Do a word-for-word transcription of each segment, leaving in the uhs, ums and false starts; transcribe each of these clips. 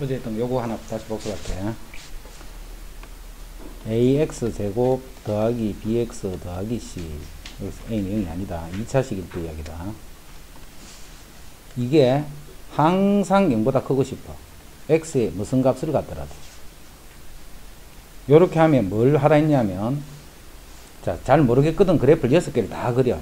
어제 했던 거 요거 하나 다시 복습할게. ax 제곱 더하기 bx 더하기 c. 여기서 a는 영이 아니다. 이 차식일 때 이야기다. 이게 항상 영보다 크고 싶어. x에 무슨 값을 갖더라도. 요렇게 하면 뭘 하라 했냐면, 자, 잘 모르겠거든. 그래프를 여섯 개를 다 그려.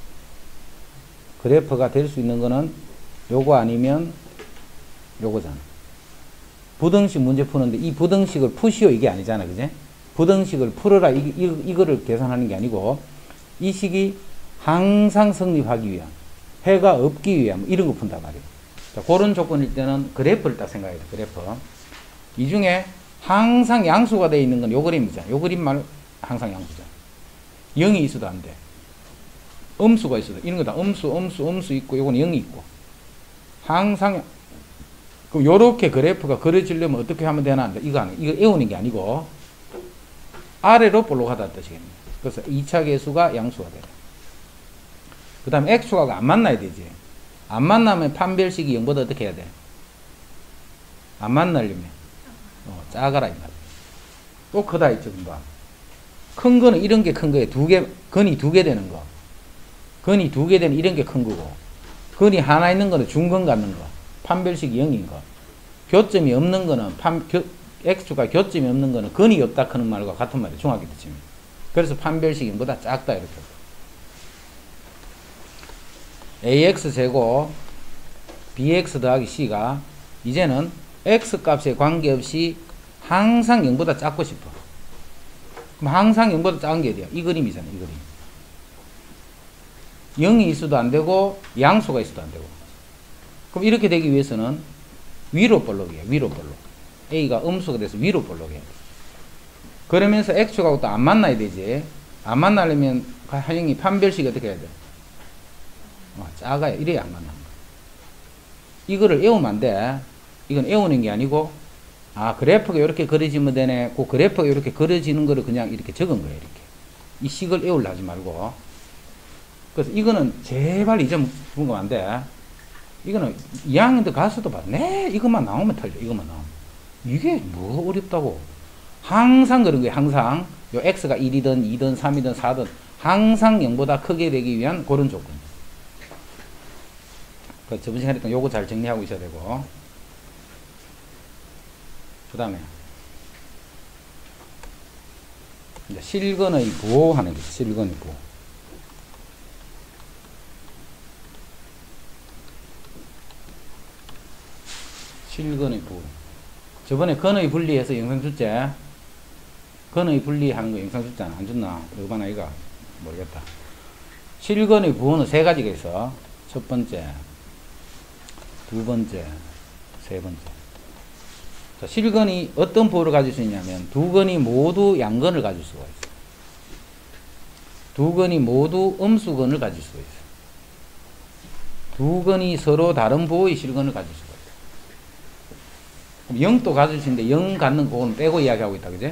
그래프가 될 수 있는 거는 요거 아니면 요거잖아. 부등식 문제 푸는데 이 부등식을 푸시오 이게 아니잖아. 그지? 부등식을 풀어라 이, 이, 이거를 계산하는 게 아니고 이 식이 항상 성립하기 위한, 해가 없기 위한 뭐 이런 거 푼단 말이에요. 자, 그런 조건일 때는 그래프를 딱 생각해야 돼. 그래프. 이 중에 항상 양수가 되어 있는 건 요 그림이잖아. 요 그림만 항상 양수잖아. 영이 있어도 안 돼. 음수가 있어도 이런 거 다 음수, 음수, 음수 있고 요거는 영이 있고. 항상 그럼 요렇게 그래프가 그려지려면 어떻게 하면 되나? 이거 아니, 이거 애우는 게 아니고 아래로 볼록하다는 뜻이겠네. 그래서 이 차 계수가 양수가 돼. 그 다음에 x수가 안 만나야 되지. 안 만나면 판별식이 영보다 어떻게 해야 돼? 안 만나려면 어, 작아라 이 말이야. 또 크다 있죠. 금방. 큰 거는 이런 게 큰 거예요. 두 개, 근이 두 개 되는 거. 근이 두 개 되는 이런 게 큰 거고, 근이 하나 있는 거는 중근 갖는 거. 판별식이 영인 거. 교점이 없는 거는 판, 교, x가 교점이 없는 거는 근이 없다 하는 말과 같은 말이에요. 중학교 때 치면. 그래서 판별식이 보다 작다 이렇게. ax 제곱 bx 더하기 c가 이제는 x 값에 관계없이 항상 영보다 작고 싶어. 그럼 항상 영보다 작은 게 어디야? 이 그림이잖아. 이 그림. 영이 있어도 안 되고 양수가 있어도 안 되고. 그럼 이렇게 되기 위해서는 위로 볼록이에요. 위로 볼록. a가 음수가 돼서 위로 볼록이에요. 그러면서 x축하고 또 안 만나야 되지. 안 만나려면 하영이 판별식이 어떻게 해야 돼? 어, 작아야. 이래야 안 만나는 거야. 이거를 애우면 안 돼. 이건 애우는 게 아니고, 아, 그래프가 이렇게 그려지면 되네. 그 그래프가 이렇게 그려지는 거를 그냥 이렇게 적은 거예요. 이렇게. 이 식을 애우려 하지 말고. 그래서 이거는 제발 이점 부르면 안 돼. 이거는 이 학년 때 가서도 봐. 네, 이것만 나오면 틀려. 이것만 나오면. 이게 뭐 어렵다고. 항상 그런 거예요. 항상. 요 x가 일이든 이든 삼이든 사든 항상 영보다 크게 되기 위한 그런 조건. 그 저번 시간에 했던 요거 잘 정리하고 있어야 되고. 그 다음에 이제 실근의 부호하는 게 실근의 부호. 실근의 부호. 저번에 근의 분리해서 영상 줬제. 근의 분리하는 거 영상 줬잖아. 안 줬나? 얼마나 이가 모르겠다. 실근의 부호는 세 가지가 있어. 첫 번째, 두 번째, 세 번째. 자, 실근이 어떤 부호를 가질 수 있냐면 두 근이 모두 양근을 가질 수가 있어. 두 근이 모두 음수근을 가질 수가 있어. 두 근이 서로 다른 부호의 실근을 가질 수가 있어. 그럼 영도 가질 수 있는데 영 갖는 부호는 빼고 이야기하고 있다. 그제?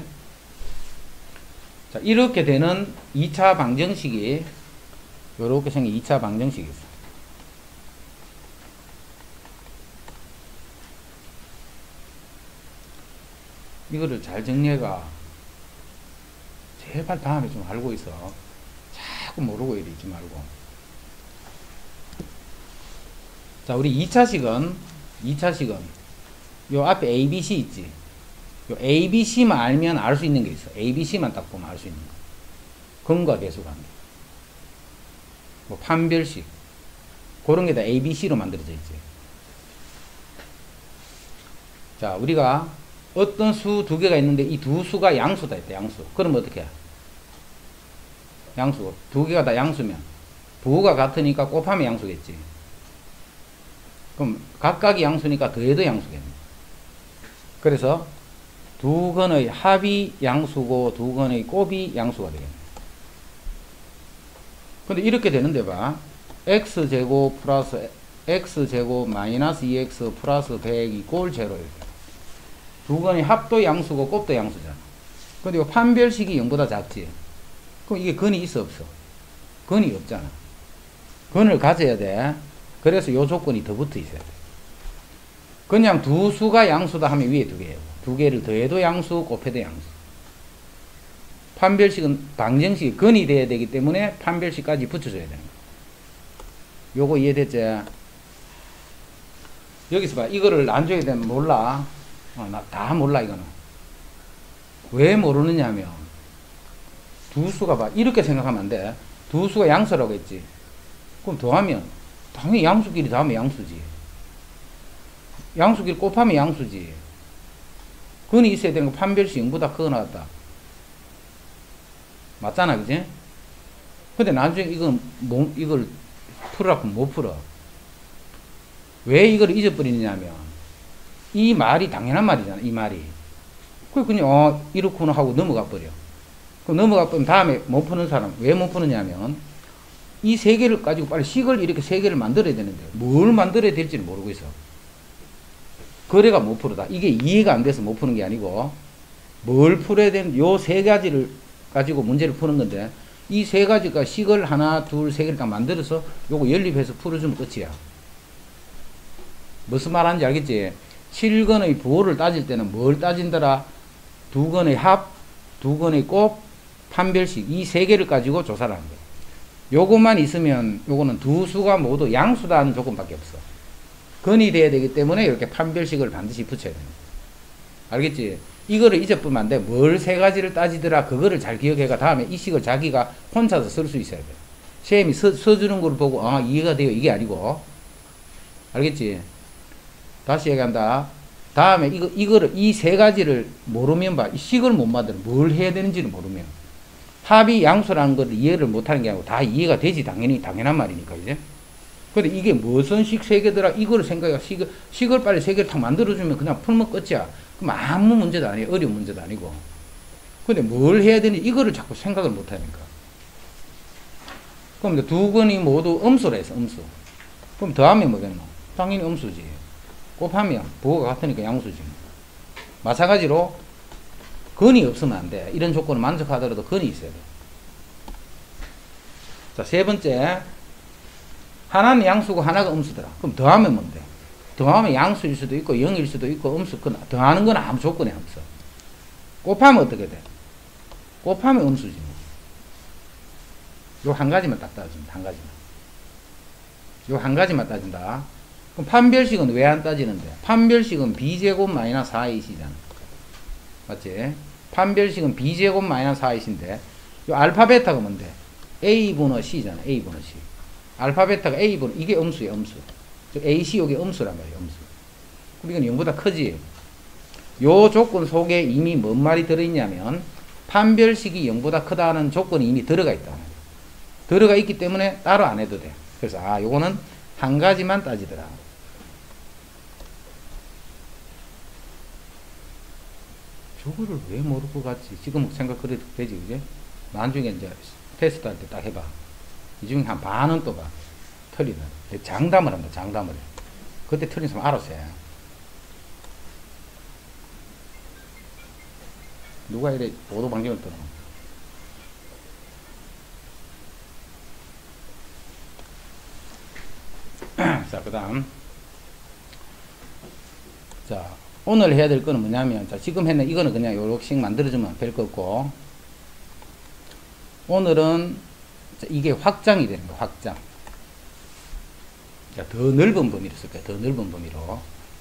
자, 이렇게 되는 이 차 방정식이 요렇게 생긴 이 차 방정식이 있어. 이거를 잘 정리해가. 제발 다음에 좀 알고 있어. 자꾸 모르고 이래 있지 말고. 자, 우리 이 차식은, 이 차식은, 요 앞에 A, B, C 있지? 요 A, B, C만 알면 알 수 있는 게 있어. A, B, C만 딱 보면 알 수 있는 거. 근과 계수관계. 뭐, 판별식. 그런 게 다 A, B, C로 만들어져 있지. 자, 우리가 어떤 수 두 개가 있는데 이 두 수가 양수다 했다. 양수. 그러면 어떻게 해? 양수. 두 개가 다 양수면 부호가 같으니까 곱하면 양수겠지. 그럼 각각이 양수니까 더해도 양수겠네. 그래서 두 근의 합이 양수고 두 근의 곱이 양수가 되겠네. 근데 이렇게 되는데 봐. x제곱 플러스 x제곱 마이너스 이 엑스 플러스 백이 꼴 제로 이렇게. 두 근의 합도 양수고 곱도 양수잖아. 근데 이 판별식이 영보다 작지. 그럼 이게 근이 있어 없어? 근이 없잖아. 근을 가져야 돼. 그래서 요 조건이 더 붙어 있어야 돼. 그냥 두 수가 양수다 하면 위에 두 개예요. 두 개를 더해도 양수, 곱해도 양수. 판별식은 방정식이 근이 돼야 되기 때문에 판별식까지 붙여줘야 되는 거예요. 요거 이해됐지? 여기서 봐. 이거를 나중에 되면 몰라. 어, 나 다 몰라, 이거는. 왜 모르느냐 하면, 두 수가 봐. 이렇게 생각하면 안 돼. 두 수가 양수라고 했지. 그럼 더하면, 당연히 양수끼리 더하면 양수지. 양수끼리 곱하면 양수지. 근이 있어야 되는 거 판별식 영보다 크거 나왔다. 맞잖아, 그지? 근데 나중에 이건, 뭐, 이걸 풀으라고 못 풀어. 왜 이걸 잊어버리느냐면, 이 말이 당연한 말이잖아, 이 말이. 그 그냥, 어, 이렇구나 하고 넘어가 버려. 그럼 넘어가 버리면 다음에 못 푸는 사람, 왜 못 푸느냐면, 이 세 개를 가지고 빨리 식을 이렇게 세 개를 만들어야 되는데, 뭘 만들어야 될지를 모르고 있어. 그래가 못 풀어다. 이게 이해가 안 돼서 못 푸는 게 아니고, 뭘 풀어야 되는, 요 세 가지를 가지고 문제를 푸는 건데, 이 세 가지가 식을 하나, 둘, 세 개를 다 만들어서 요거 연립해서 풀어주면 끝이야. 무슨 말 하는지 알겠지? 칠 건의 부호를 따질 때는 뭘 따진더라? 두 건의 합, 두 건의 곱, 판별식, 이 세 개를 가지고 조사를 하는 거야. 요것만 있으면 요거는 두 수가 모두 양수다 하는 조건밖에 없어. 근이 돼야 되기 때문에 이렇게 판별식을 반드시 붙여야 되는 거야. 알겠지? 이거를 잊어보면 안 돼. 뭘 세 가지를 따지더라. 그거를 잘 기억해가 다음에 이 식을 자기가 혼자서 쓸 수 있어야 돼. 쌤이 써, 써주는 걸 보고 아 이해가 돼요. 이게 아니고. 알겠지? 다시 얘기한다. 다음에 이거, 이거를, 이 세 가지를 모르면 봐. 이 식을 못 만들어. 뭘 해야 되는지를 모르면. 합이 양수라는 걸 이해를 못 하는 게 아니고 다 이해가 되지. 당연히, 당연한 말이니까, 이제. 근데 이게 무슨 식 세 개더라? 이거를 생각해. 식을, 식을 빨리 세 개를 탁 만들어주면 그냥 풀면 끝이야. 그럼 아무 문제도 아니에요. 어려운 문제도 아니고. 근데 뭘 해야 되는지 이거를 자꾸 생각을 못 하니까. 그럼 두 건이 모두 음수라 해서 음수. 그럼 더하면 뭐겠노? 당연히 음수지. 곱하면 부호가 같으니까 양수지. 마찬가지로 근이 없으면 안 돼. 이런 조건을 만족하더라도 근이 있어야 돼. 자, 세 번째. 하나는 양수고 하나가 음수더라. 그럼 더하면 뭔데? 더하면 양수일 수도 있고 영일 수도 있고 음수. 더하는 건 아무 조건이 없어. 곱하면 어떻게 돼? 곱하면 음수지. 요 한 가지만 딱 따집니다. 한 가지만. 요 한 가지만 따진다. 그럼 판별식은 왜 안 따지는데? 판별식은 b제곱 마이너스 사의 이시잖아. 맞지? 판별식은 b제곱 마이너스 사의 이시인데, 요 알파 베타가 뭔데? a분의 c잖아. a분의 c. 알파 베타가 a분의, 이게 음수야, 음수. 즉, ac 요게 음수란 말이야, 음수. 그럼 이건 영보다 크지? 요 조건 속에 이미 뭔 말이 들어있냐면, 판별식이 영보다 크다는 조건이 이미 들어가 있다. 들어가 있기 때문에 따로 안 해도 돼. 그래서, 아, 요거는 한 가지만 따지더라. 저거를 왜 모르고 갔지? 지금 생각 그래도 되지, 그지? 나중에 이제 테스트 할 때 딱 해봐. 이 중에 한 반은 또 봐. 틀리다. 장담을 한다, 장담을. 그때 틀린 사람 알아서 해. 누가 이래 오도방정을 떠나. 자, 그 다음. 자, 오늘 해야 될 거는 뭐냐면, 자, 지금 했는 이거는 그냥 요렇게 만들어주면 될 거 없고, 오늘은 자, 이게 확장이 되는 거야, 확장. 자, 더 넓은 범위로 쓸 거야, 더 넓은 범위로.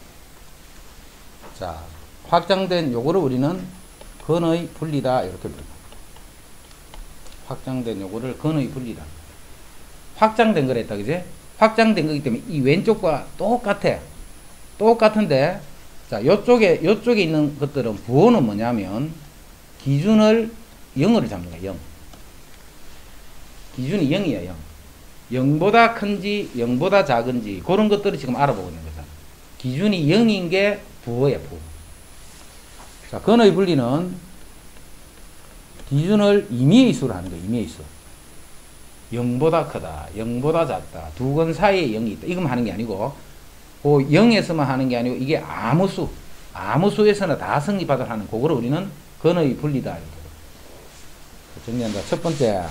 자, 확장된 요거를 우리는 근의 분리다, 이렇게 부르고. 확장된 요거를 근의 분리다. 확장된 거랬다, 그지? 확장된 거기 때문에 이 왼쪽과 똑같아. 똑같은데, 자, 요쪽에, 요쪽에 있는 것들은 부호는 뭐냐면, 기준을 영을 잡는 거야, 영. 기준이 영이야, 영. 영보다 큰지, 영보다 작은지, 그런 것들을 지금 알아보고 있는 거잖아. 기준이 영인 게 부호야, 부호. 자, 근의 분리는 기준을 임의의 수로 하는 거야, 임의의 수. 영보다 크다, 영보다 작다, 두 건 사이에 영이 있다. 이것만 하는 게 아니고, 그 영에서만 하는 게 아니고, 이게 아무 수, 아무 수에서나 다 성립하도록 하는, 그거를 우리는 근의 분리다. 정리한다. 첫 번째.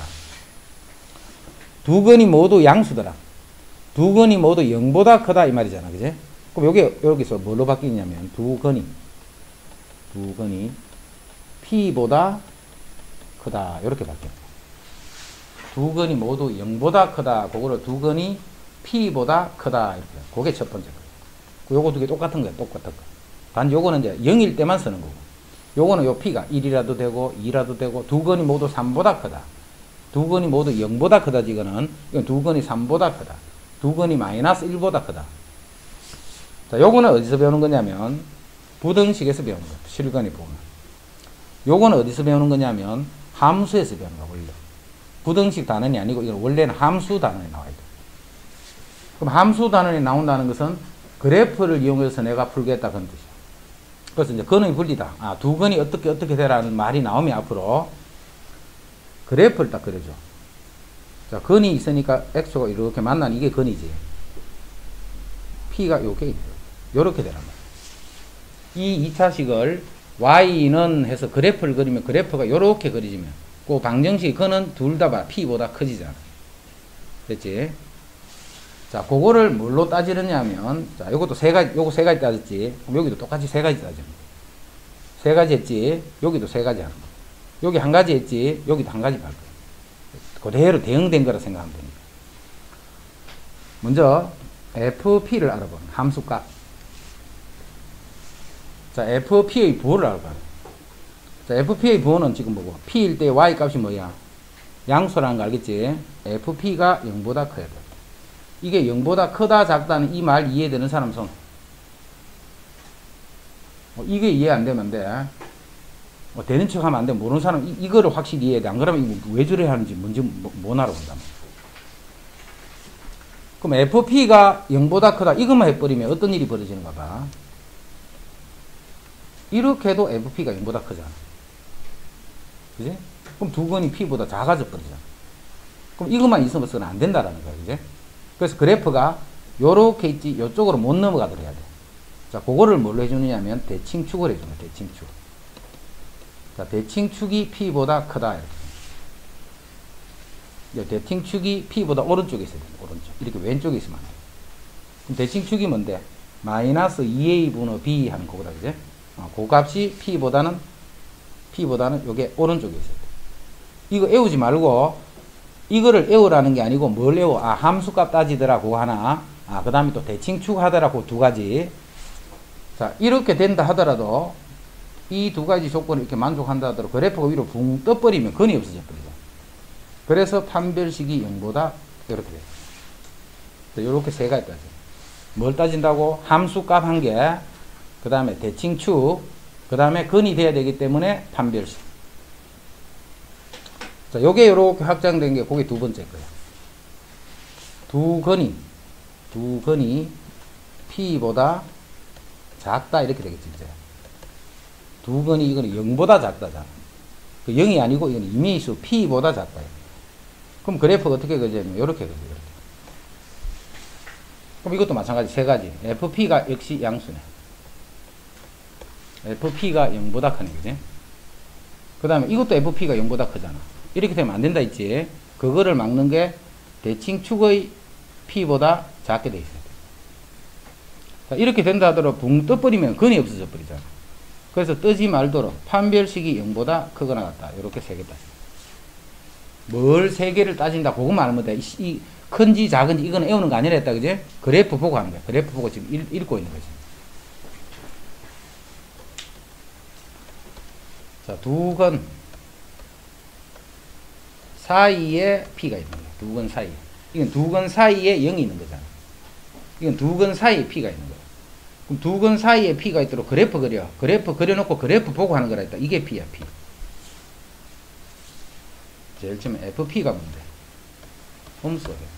두 건이 모두 양수더라. 두 건이 모두 영보다 크다 이 말이잖아, 그지? 그럼 요게 여기서 뭘로 바뀌냐면 두 근이 두 근이 P보다 크다 이렇게 바뀌어요. 두 근이 모두 영보다 크다. 그거를 두 근이 P보다 크다 이렇게. 그게 첫 번째 거. 요거 두 개 똑같은 거야. 똑같은 거. 단 요거는 이제 영일 때만 쓰는 거고. 요거는 요 P가 일이라도 되고 이라도 되고 두 근이 모두 삼보다 크다. 두 근이 모두 영보다 크다. 이거는 이건 두 근이 삼보다 크다. 두 근이 마이너스 일보다 크다. 자, 요거는 어디서 배우는 거냐면 부등식에서 배우는 거야. 실근이 보면. 요거는 어디서 배우는 거냐면 함수에서 배우는 거야. 원래. 부등식 단원이 아니고 이건 원래는 함수 단원이 나와야 돼. 그럼 함수 단원이 나온다는 것은 그래프를 이용해서 내가 풀겠다 그런 뜻이야. 그래서 이제 근의 분리다. 아, 두 근이 어떻게 어떻게 되라는 말이 나오면 앞으로 그래프를 딱 그려줘. 자, 근이 있으니까 x가 이렇게 만나는 이게 근이지. p가 요게 있어. 요렇게 되란 말이야. 이 이 차식을 y는 해서 그래프를 그리면 그래프가 요렇게 그려지면 그 방정식의 근은 둘 다 봐. p보다 커지잖아. 됐지? 자, 그거를 뭘로 따지느냐 하면, 자, 요것도 세 가지, 요거 세 가지 따졌지. 그럼 여기도 똑같이 세 가지 따지는 거야. 세 가지 했지. 여기도 세 가지 하는 거야. 여기 한 가지 했지. 여기도 한 가지 할 거야. 그대로 대응된 거라 생각하면 됩니다. 먼저, 에프피를 알아보는 함수값. 자, 에프피의 부호를 알아봐요. 자, 에프피의 부호는 지금 뭐고, P일 때 Y 값이 뭐야? 양수라는 거 알겠지? 에프피가 영보다 커야 돼. 이게 영보다 크다 작다는 이 말 이해되는 사람 손. 어, 이게 이해 안 되면 안 돼. 어, 되는 척 하면 안 돼. 모르는 사람 이, 이거를 확실히 이해해야 돼. 안 그러면 이거 왜 저래 하는지 뭔지 뭐, 못 알아본다. 그럼 에프피가 영보다 크다 이것만 해버리면 어떤 일이 벌어지는가 봐. 이렇게 해도 에프피가 영보다 크잖아. 그지? 그럼 두 근이 P보다 작아져 버리잖아. 그럼 이것만 있으면서는 안 된다라는 거야. 그지? 그래서 그래프가 요렇게 있지 요쪽으로 못 넘어가도록 해야 돼. 자, 그거를 뭘로 해주느냐면 대칭축을 해주는 거야. 대칭축. 자, 대칭축이 P보다 크다. 이렇게. 대칭축이 P보다 오른쪽에 있어야 돼. 오른쪽. 이렇게 왼쪽에 있으면 안 돼. 그럼 대칭축이 뭔데? 마이너스 이 에이 분의 B 하는 거구나. 그지? 어, 그 값이 P보다는 P보다는 요게 오른쪽에 있어야 돼. 이거 애우지 말고 이거를 애우라는 게 아니고 뭘 애워? 아, 함수값 따지더라 그거 하나. 아, 그 다음에 또 대칭축 하더라 그 두 가지. 자, 이렇게 된다 하더라도 이 두 가지 조건을 이렇게 만족한다 하더라도 그래프가 위로 붕 떠버리면 근이 없어져 버리죠. 그래서 판별식이 영보다 이렇게 돼요. 이렇게 세 가지 따져. 뭘 따진다고? 함수값 한 개, 그 다음에 대칭축, 그 다음에 근이 돼야 되기 때문에 판별식. 자, 요게 요렇게 확장된 게 그게 두 번째 거예요. 두 근이, 두 근이 P보다 작다 이렇게 되겠지, 이제. 두 근이 이거는 영보다 작다잖아. 그 영이 아니고 이건 임의수 P보다 작다. 그럼 그래프가 어떻게 그려지냐면 요렇게 그려져, 요렇게. 그럼 이것도 마찬가지 세 가지. 에프피가 역시 양수네. 에프피가 영보다 크네, 그지? 그 다음에 이것도 에프피가 영보다 크잖아. 이렇게 되면 안 된다 했지. 그거를 막는 게 대칭축의 P보다 작게 돼 있어야 돼. 자, 이렇게 된다 하더라도 붕 떠버리면 근이 없어져 버리잖아. 그래서 뜨지 말도록 판별식이 영보다 크거나 같다. 이렇게 세 개 따져. 뭘 세 개를 따진다. 그것만 알면 돼. 이, 이 큰지 작은지 이거는 애우는 거 아니라 했다. 그지? 그래프 보고 하는 거야. 그래프 보고 지금 읽, 읽고 있는 거지. 자, 두 근 사이에 P가 있는 거야. 두 근 사이에. 이건 두 근 사이에 영이 있는 거잖아. 이건 두 근 사이에 P가 있는 거야. 그럼 두 근 사이에 P가 있도록 그래프 그려. 그래프 그려놓고 그래프 보고 하는 거라 했다. 이게 P야, P. 제일 처음에 에프피가 뭔데? 음수가 된다.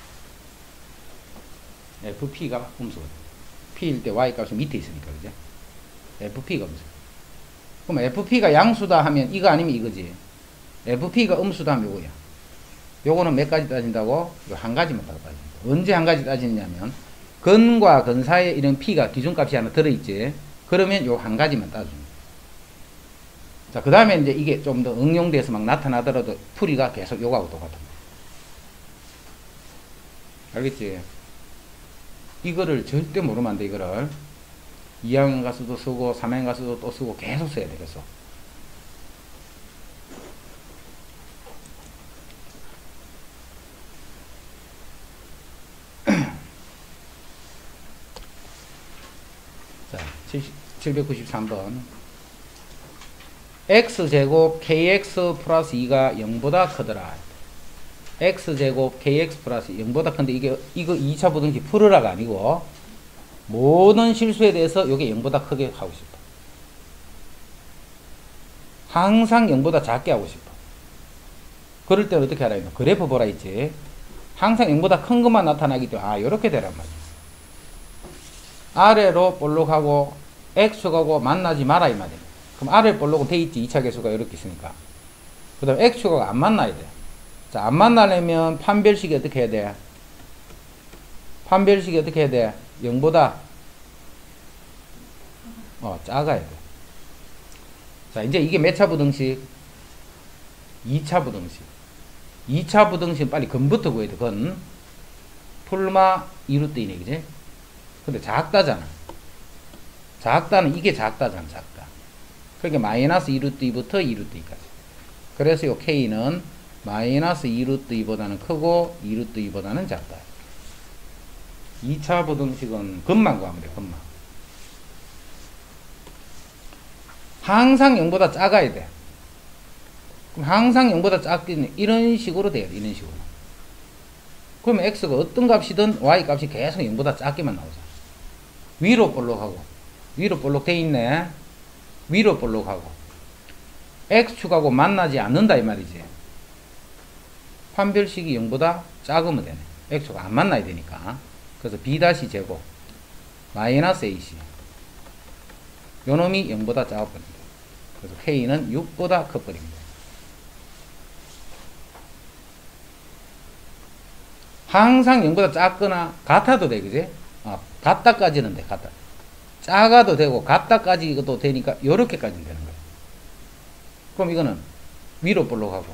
에프피가 음수가 된다. P일 때 Y 값이 밑에 있으니까, 그죠? 에프피가 음수. 그럼 에프피가 양수다 하면 이거 아니면 이거지. 에프피가 음수다 하면 요거야. 요거는 몇 가지 따진다고? 요 한 가지만 따진다. 언제 한 가지 따지느냐면, 근과 근 사이에 이런 P가 기준값이 하나 들어있지. 그러면 요 한 가지만 따줍니다. 자, 그 다음에 이제 이게 좀 더 응용돼서 막 나타나더라도 풀이가 계속 요거하고 똑같은 거야. 알겠지? 이거를 절대 모르면 안 돼. 이거를 이 학년 가서도 쓰고 삼 학년 가서도 또 쓰고 계속 써야 돼. 계속. 자, 칠백구십삼 번. x제곱 kx 플러스 이가 영보다 크더라. x제곱 kx 플러스 영보다 큰데 이게 이거 이 차 부등식 풀으라가 아니고 모든 실수에 대해서 이게 영보다 크게 하고 싶어. 항상 영보다 작게 하고 싶어. 그럴 때는 어떻게 하라 했노? 그래프 보라 했지. 항상 영보다 큰 것만 나타나기 때문에 아 요렇게 되란 말이야. 아래로 볼록하고 x축하고 만나지 마라 이 말이야. 그럼 아래 볼록은 돼 있지. 이 차 계수가 이렇게 있으니까. 그 다음에 x축하고 안 만나야 돼. 자, 안 만나려면 판별식이 어떻게 해야 돼? 판별식이 어떻게 해야 돼? 영보다 어, 작아야 돼. 자, 이제 이게 몇 차 부등식? 이 차 부등식. 이 차 부등식 빨리 근부터 구해야 돼. 근. 풀마 이 루트 이네, 그지? 근데 작다잖아. 작다는 이게 작다잖아, 작다. 그러니까 마이너스 이 루트 이부터 이 루트 이까지. 그래서 요 k는 마이너스 이 루트 이보다는 크고 이 루트 이보다는 작다. 이 차 부등식은 근만 구하면 돼. 근만. 항상 영보다 작아야 돼. 그럼 항상 영보다 작기는 이런 식으로 돼요. 이런 식으로. 그러면 x가 어떤 값이든 y 값이 계속 영보다 작게만 나오잖아. 위로 볼록하고 위로 볼록 돼 있네. 위로 볼록하고 x축하고 만나지 않는다 이 말이지. 판별식이 영보다 작으면 되네. x축 안 만나야 되니까. 그래서 b 다시 제곱 마이너스 ac 요놈이 영보다 작아버립니다. 그래서 k는 육보다 커버립니다. 항상 영보다 작거나 같아도 돼, 그지? 아, 같다까지는 돼, 같다. 작아도 되고 같다까지도 되니까 요렇게까지는 되는 거야. 그럼 이거는 위로 볼록하고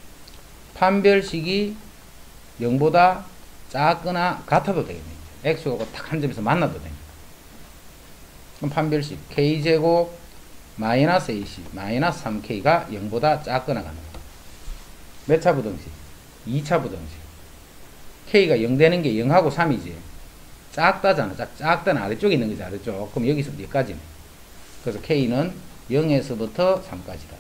판별식이 영보다 작거나 같아도 되겠네. x하고 딱 한 점에서 만나도 되니까. 그럼 판별식 k제곱 마이너스 ac 마이너스 삼 k가 영보다 작거나 같는 거야. 몇 차 부등식? 이 차 부등식. k가 영 되는 게 영하고 삼이지. 작다잖아. 작, 작다는 아래쪽에 있는 거지, 아래쪽. 그럼 여기서부터 여기까지네. 그래서 k는 영에서부터 삼까지다.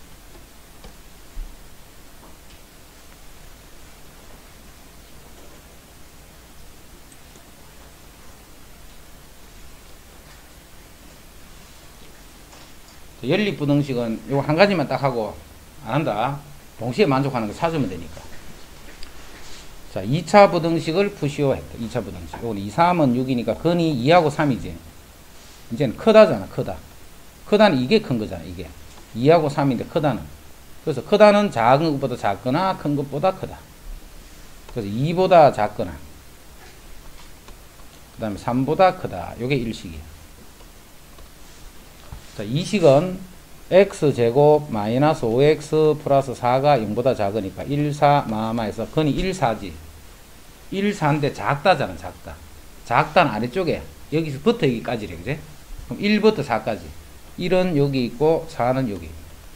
연립부등식은 요거 한 가지만 딱 하고 안 한다. 동시에 만족하는 거 찾으면 되니까. 자, 이 차 부등식을 푸시오 했다. 이 차 부등식. 요건 이, 삼은 육이니까 근이 이하고 삼이지. 이제는 크다잖아, 크다. 크다는 이게 큰 거잖아, 이게. 이하고 삼인데 크다는. 그래서 크다는 작은 것보다 작거나 큰 것보다 크다. 그래서 이보다 작거나 그 다음에 삼보다 크다. 요게 일식이야. 자, 이 식은 x제곱 마이너스 오 엑스 플러스 사가 영보다 작으니까 일, 사 마마에서 근이 일, 사지. 일, 사인데 작다잖아, 작다. 작다는 아래쪽에 여기서부터 여기까지래, 그지? 그럼 일부터 사까지. 일은 여기 있고 사는 여기.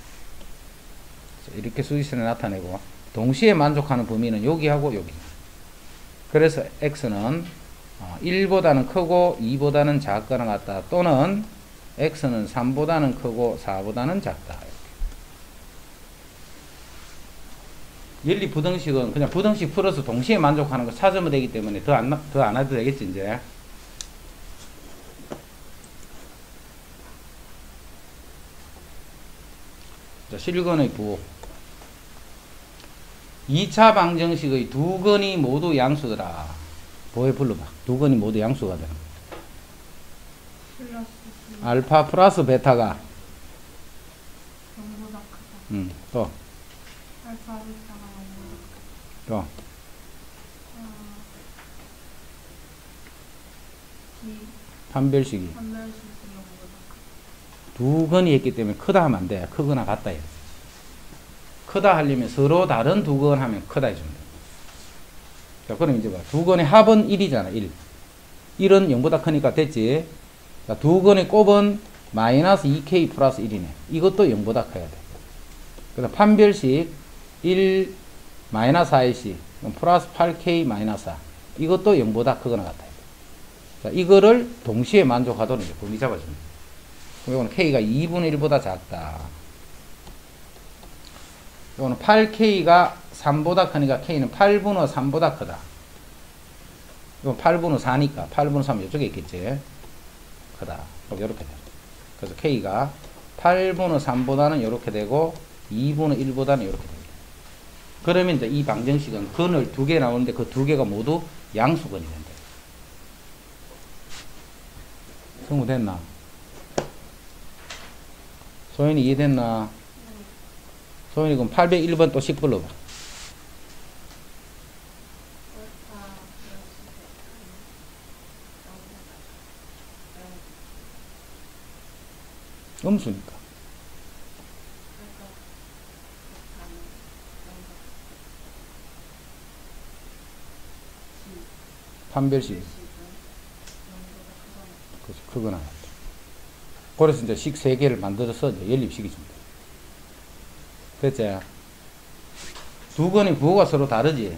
이렇게 수직선을 나타내고 동시에 만족하는 범위는 여기하고 여기. 그래서 x는 일보다는 크고 이보다는 작거나 같다. 또는 x는 삼보다는 크고 사보다는 작다. 연립 부등식은 그냥 부등식 풀어서 동시에 만족하는 거 찾으면 되기 때문에 더 안, 더 안 해도 되겠지, 이제. 자, 실근의 부. 이 차 방정식의 두 근이 모두 양수더라. 보에 불러봐. 두 근이 모두 양수가 되는 거야. 알파 플러스 베타가 영보다 크다. 음, 또, 알파 베타가 영보다 크다. 또, 어, 이 판별식이 판별식이 영보다 크다. 두 근이 있기 때문에 크다 하면 안 돼. 크거나 같다 해. 크다 하려면 서로 다른 두 근 하면 크다 해주면 돼. 자, 그럼 이제 봐. 두 근의 합은 일이잖아, 일. 일은 영보다 크니까 됐지. 자, 두 건의 곱은 마이너스 이 케이 플러스 일이네. 이것도 영보다 커야 돼. 그 다음 판별식 일 마이너스 사이씨 플러스 팔 케이 마이너스 사. 이것도 영보다 크거나 같아요. 자, 이거를 동시에 만족하도록 이제 범위 잡아줍니다. 그럼 이거는 K가 이분의 일보다 작다. 이거는 팔 케이가 삼보다 크니까 K는 팔분의 삼보다 크다. 이건 팔분의 사니까 팔분의 삼 이쪽에 있겠지. 크다. 그럼 이렇게 돼. 그래서 K가 팔분의 삼보다는 이렇게 되고 이분의 일보다는 이렇게 됩니다. 그러면 이제 이 방정식은 근을 두 개 나오는데 그 두 개가 모두 양수근이 된다. 성우 됐나? 소연이 이해됐나? 소연이 그럼 팔백일 번 또 씩 불러봐. 음수니까. 판별식. 그렇지, 크거나. 그래서 이제 식 세 개를 만들어서 이제 연립시켜줍니다. 됐지? 두 건의 부호가 서로 다르지?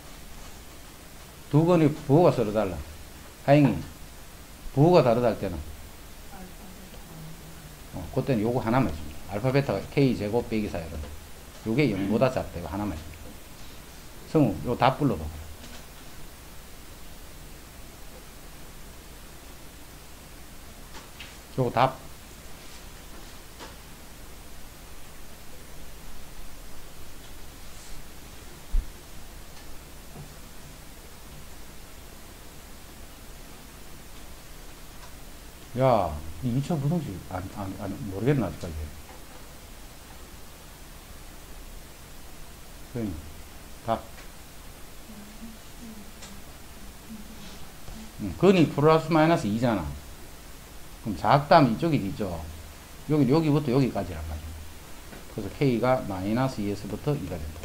두 건의 부호가 서로 달라. 하영이, 부호가 다르다 할 때는? 어, 그때는 요거 하나만 줍니다. 알파, 베타가 K제곱 빼기 사 이런. 요게 영보다 작다. 이거 하나만 줍니다. 성우, 요거 다 불러봐. 요거 답. 야, 이 이 차 부동식, 안, 안, 안, 모르겠나, 아직까지. 그럼, 답. 응, 근이 플러스 마이너스 이잖아. 그럼 작다면 이쪽이지, 이쪽. 여기, 여기부터 여기까지란 말이야. 그래서 K가 마이너스 이에서부터 이가 된다.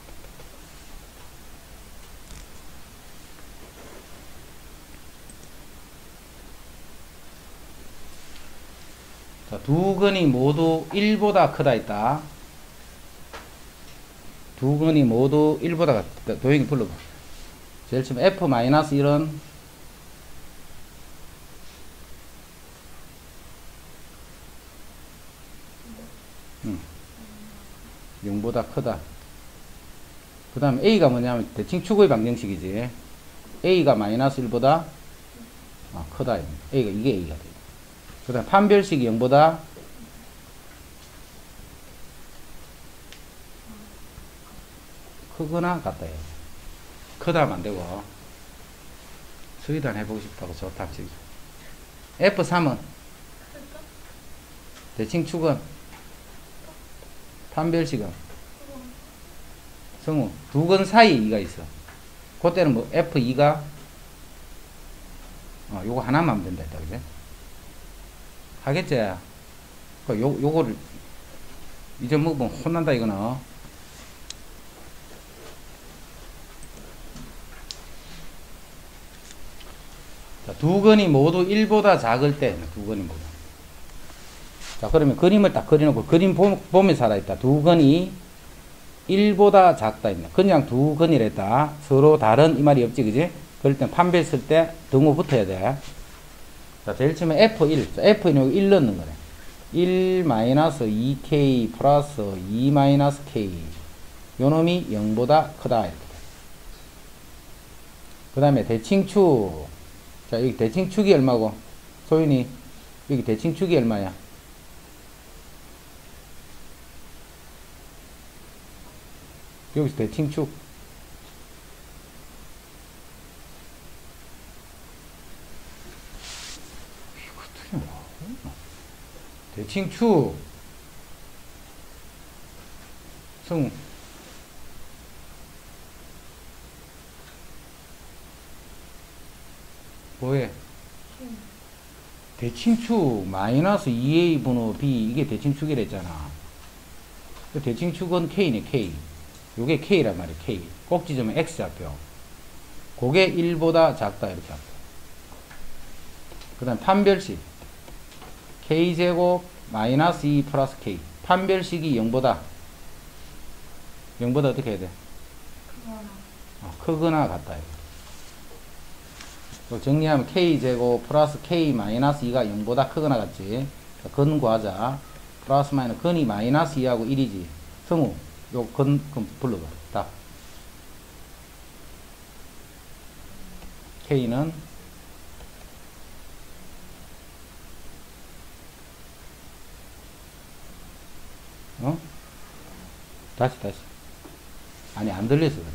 자, 두 근이 모두 일보다 크다 있다. 두 근이 모두 일보다 크다. 도형이 불러봐. 제일 처음 에프 마이너스 일은 음, 영보다 크다. 그 다음에 A가 뭐냐면 대칭 추구의 방정식이지. A가 마이너스 일보다 아, 크다. A가 이게 A가 돼. 그 다음 판별식이 영보다 크거나 같다. 크다 하면 안 되고 수리단 해보고 싶다고 좋다 치죠. 에프 삼은 대칭 축은 판별식은 성우 두 건 사이에 이가 있어. 그때는 뭐 에프 이가 어, 요거 하나만 하면 된다 했다. 그제? 하겠지? 그 요, 요거를 잊어먹으면 혼난다 이거는. 자, 두 건이 모두 일보다 작을 때, 두 건이 모두. 자, 그러면 그림을 딱 그려놓고, 그림 보, 보면 살아있다. 두 건이 일보다 작다. 있네. 그냥 두 건이랬다. 서로 다른 이 말이 없지, 그지? 그럴 땐 판별 쓸 때 등호 붙어야 돼. 자, 제일 처음에 에프 일. 에프는 여기 일 넣는 거네. 일 마이너스 이 케이 플러스 이 마이너스 K. 요 놈이 영보다 크다. 이렇게. 그 다음에 대칭축. 자, 여기 대칭축이 얼마고? 소윤이, 여기 대칭축이 얼마야? 여기서 대칭축. 이거 어떻게 나와? 대칭축. 성. 뭐해? 대칭축 마이너스 이 에이 분의 B 이게 대칭축이랬잖아. 대칭축은 K네 K. 요게 K란 말이야 K. 꼭지점은 X좌표. 그게 일보다 작다 이렇게 할게. 그 다음 판별식 k제곱 마이너스 이 플러스 k. 판별식이 영보다 영보다 어떻게 해야 돼? 그거나 어, 크거나 같다. 이거. 정리하면 k제곱 플러스 k 마이너스 이가 영보다 크거나 같지. 근 구하자. 플러스 마이너스 근이 마이너스 이하고 일이지. 성우 요 근, 근 불러봐. 답. k는 어? 다시 다시. 아니 안 들려서 그래.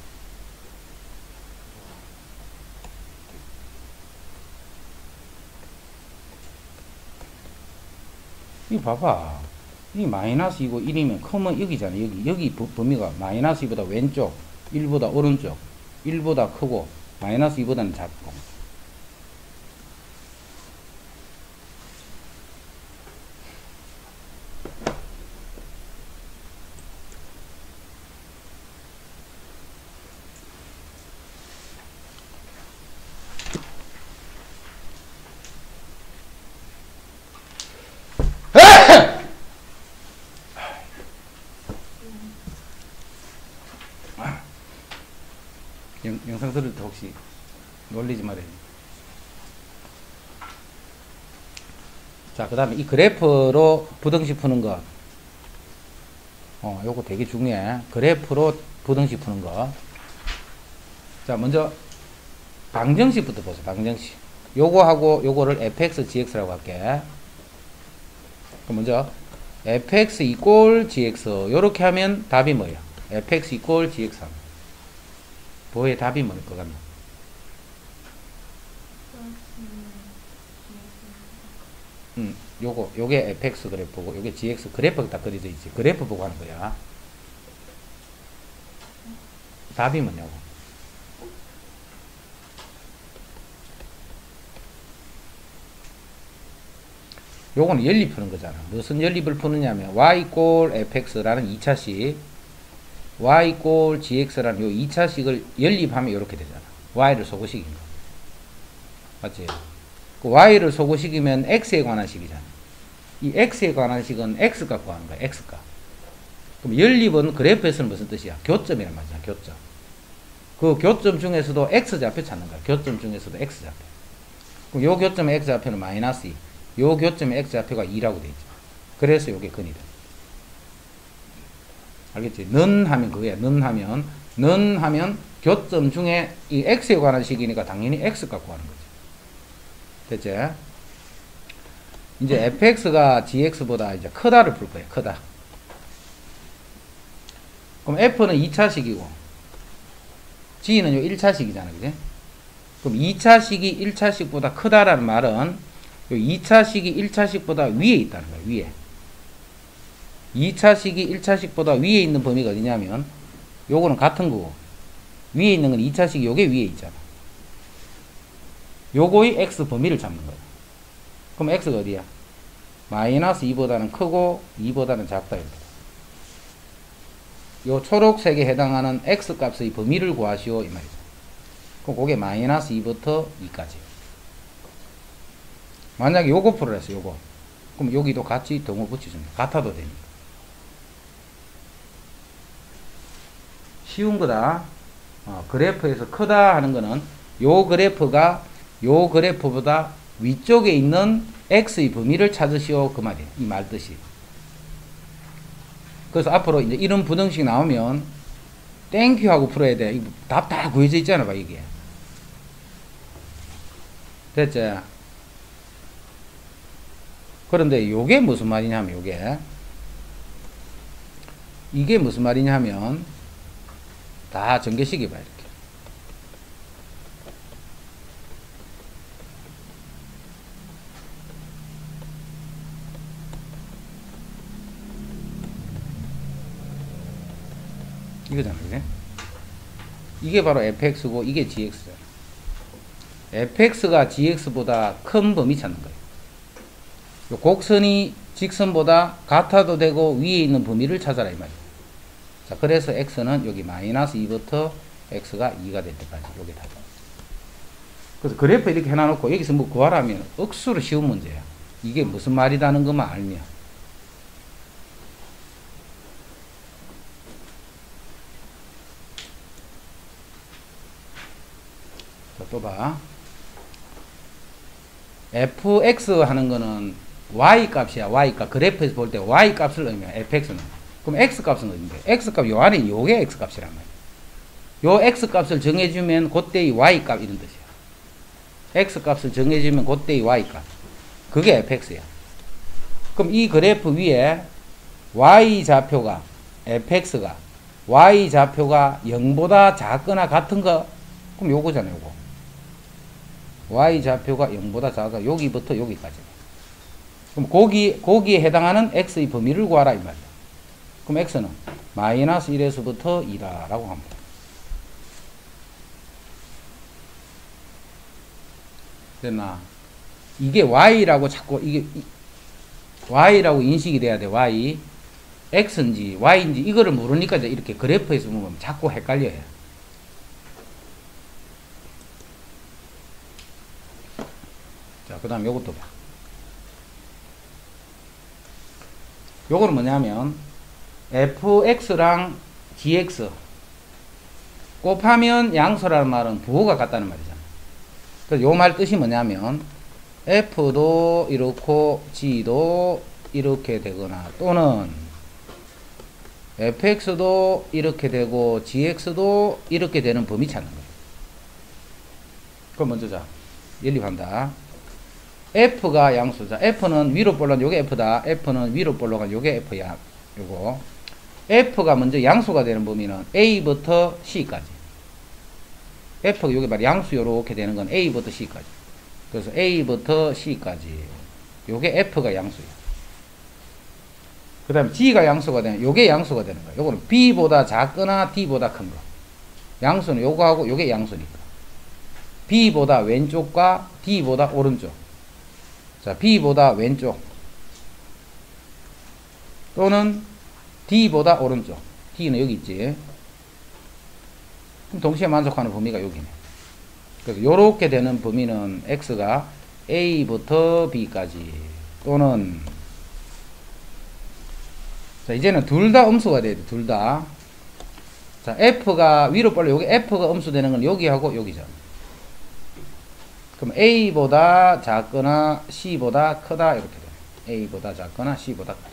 이 봐봐. 이 마이너스 이고 일이면 크면 여기잖아. 여기 여기 부- 범위가 마이너스 이보다 왼쪽, 일보다 오른쪽, 일보다 크고 마이너스 이보다는 작고. 영, 영상 들을 때 혹시 놀리지 말아요. 자, 그 다음에 이 그래프로 부등식 푸는 거. 어, 요거 되게 중요해. 그래프로 부등식 푸는 거. 자, 먼저 방정식부터 보세요. 방정식. 요거하고 요거를 에프엑스 지엑스라고 할게. 그럼 먼저 에프엑스 이꼴 지엑스 요렇게 하면 답이 뭐예요? 에프엑스 이꼴 지엑스 하면 뭐의 답이 뭐일 것 같나? 음, 요거 요게 에프엑스 그래프고 요게 지엑스 그래프가 딱 그려져 있지. 그래프 보고 하는 거야. 답이 뭐냐고. 요거는 연립 푸는 거잖아. 무슨 연립을 푸느냐면 y 꼴 fx라는 이 차식, y 꼴 gx라는 요 이 차식을 연립하면 이렇게 되잖아. y를 소구식인 거. 맞지? 그 y를 소구식이면 x에 관한 식이잖아. 이 x에 관한 식은 x 값 구하는 거야. x 값. 그럼 연립은 그래프에서는 무슨 뜻이야? 교점이란 말이야. 교점. 그 교점 중에서도 x좌표 찾는 거야. 교점 중에서도 x좌표. 그럼 요 교점의 x좌표는 마이너스 이. 요 교점의 x좌표가 이라고 돼 있죠. 그래서 요게 근이다. 알겠지? 는 하면 그거야. 는 하면 는 하면 교점 중에 이 x에 관한 식이니까 당연히 x 값 구하는 거지. 됐지? 이제 fx가 gx보다 이제 크다를 풀 거야. 크다. 그럼 f는 이 차식이고 g는 요 일 차식이잖아. 그지? 그럼 이 차식이 일 차식보다 크다라는 말은 요 이 차식이 일 차식보다 위에 있다는 거야. 위에. 이 차식이 일 차식보다 위에 있는 범위가 어디냐면 요거는 같은 거고 위에 있는 건 이 차식이 요게 위에 있잖아. 요거의 x 범위를 잡는 거야. 그럼 x가 어디야? 마이너스 이보다는 크고 이보다는 작다. 이렇게. 요 초록색에 해당하는 x 값의 범위를 구하시오 이 말이죠. 그럼 그게 마이너스 이부터 이까지. 만약에 요거 풀어라 했어. 요거. 그럼 여기도 같이 등호 붙여줍니다. 같아도 되니까. 쉬운 거다. 어, 그래프에서 크다 하는 거는 요 그래프가 요 그래프보다 위쪽에 있는 x의 범위를 찾으시오 그 말이에요. 이 말 뜻이. 그래서 앞으로 이제 이런 부등식 나오면 땡큐 하고 풀어야 돼. 답 다 구해져 있잖아 봐 이게. 됐지? 그런데 요게 무슨 말이냐면 요게 이게 무슨 말이냐면 다 전개식이 봐 이렇게. 이거잖아, 그래? 이게 바로 fx고 이게 gx잖아. fx가 gx보다 큰 범위 찾는 거예요. 요 곡선이 직선보다 같아도 되고 위에 있는 범위를 찾아라 이 말이에요. 자, 그래서 x는 여기 마이너스 이부터 x가 이가 될 때까지 요게 답. 그래서 그래프 이렇게 해놔놓고 여기서 뭐 구하라면 억수로 쉬운 문제야. 이게 무슨 말이다는 것만 알면. 자, 또 봐. 에프엑스 하는 거는 y 값이야. y 값. 그래프에서 볼 때 y 값을 의미해. 에프엑스는. 그럼 x 값은 어딘데? x 값 요 안에 요게 x 값이란 말이야. 요 x 값을 정해주면 그때의 y 값 이런 뜻이야. x 값을 정해주면 그때의 y 값. 그게 에프엑스야. 그럼 이 그래프 위에 y 좌표가 에프엑스가 y 좌표가 영보다 작거나 같은 거 그럼 요거잖아요. 요거. y 좌표가 영보다 작아. 여기부터 여기까지. 그럼 거기 거기에 해당하는 x의 범위를 구하라 이 말이야. 그럼 x는 마이너스 일에서부터 이라라고 합니다. 됐나? 이게 y라고 자꾸 이게 y라고 인식이 돼야 돼. y x인지 y인지 이거를 모르니까 이제 이렇게 그래프에서 보면 자꾸 헷갈려요. 자, 그 다음 요것도 봐. 요거는 뭐냐면 fx랑 gx 곱하면 양수라는 말은 부호가 같다는 말이잖아. 그래서 요 말 뜻이 뭐냐면 f도 이렇고 g도 이렇게 되거나 또는 fx도 이렇게 되고 gx도 이렇게 되는 범위 찾는 거예요. 그럼 먼저 자 연립한다. f가 양수자. f는 위로 볼러간 요게 f다. f는 위로 볼러간 요게 f야. 요거 f가 먼저 양수가 되는 범위는 a부터 c까지. f가 요게 말 양수 요렇게 되는 건 a부터 c까지. 그래서 a부터 c까지. 요게 f가 양수야. 그 다음에 g가 양수가 되는 요게 양수가 되는 거야. 요거는 b보다 작거나 d보다 큰 거. 양수는 요거하고 요게 양수니까. b보다 왼쪽과 d보다 오른쪽. 자, b보다 왼쪽 또는 d보다 오른쪽. d는 여기 있지. 그럼 동시에 만족하는 범위가 여기네. 그래서 요렇게 되는 범위는 x가 a부터 b까지 또는 자 이제는 둘 다 음수가 돼야 돼. 둘 다. 자 f가 위로 빨려 여기 f가 음수되는 건 여기하고 여기잖아. 그럼 a보다 작거나 c보다 크다 이렇게 돼. a보다 작거나 c보다 크다.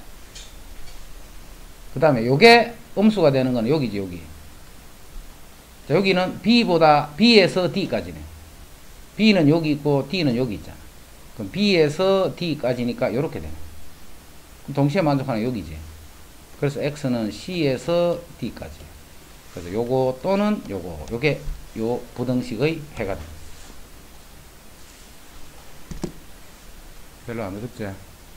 그 다음에 요게 음수가 되는 건 여기지 여기. 자 여기는 b보다 b에서 d까지네. b는 여기 있고 d는 여기 있잖아. 그럼 b에서 d까지니까 요렇게 되네. 그럼 동시에 만족하는 여기지. 그래서 x는 c에서 d까지. 그래서 요거 또는 요거 요게 요 부등식의 해가 됩니다. 별로 안 어렵지?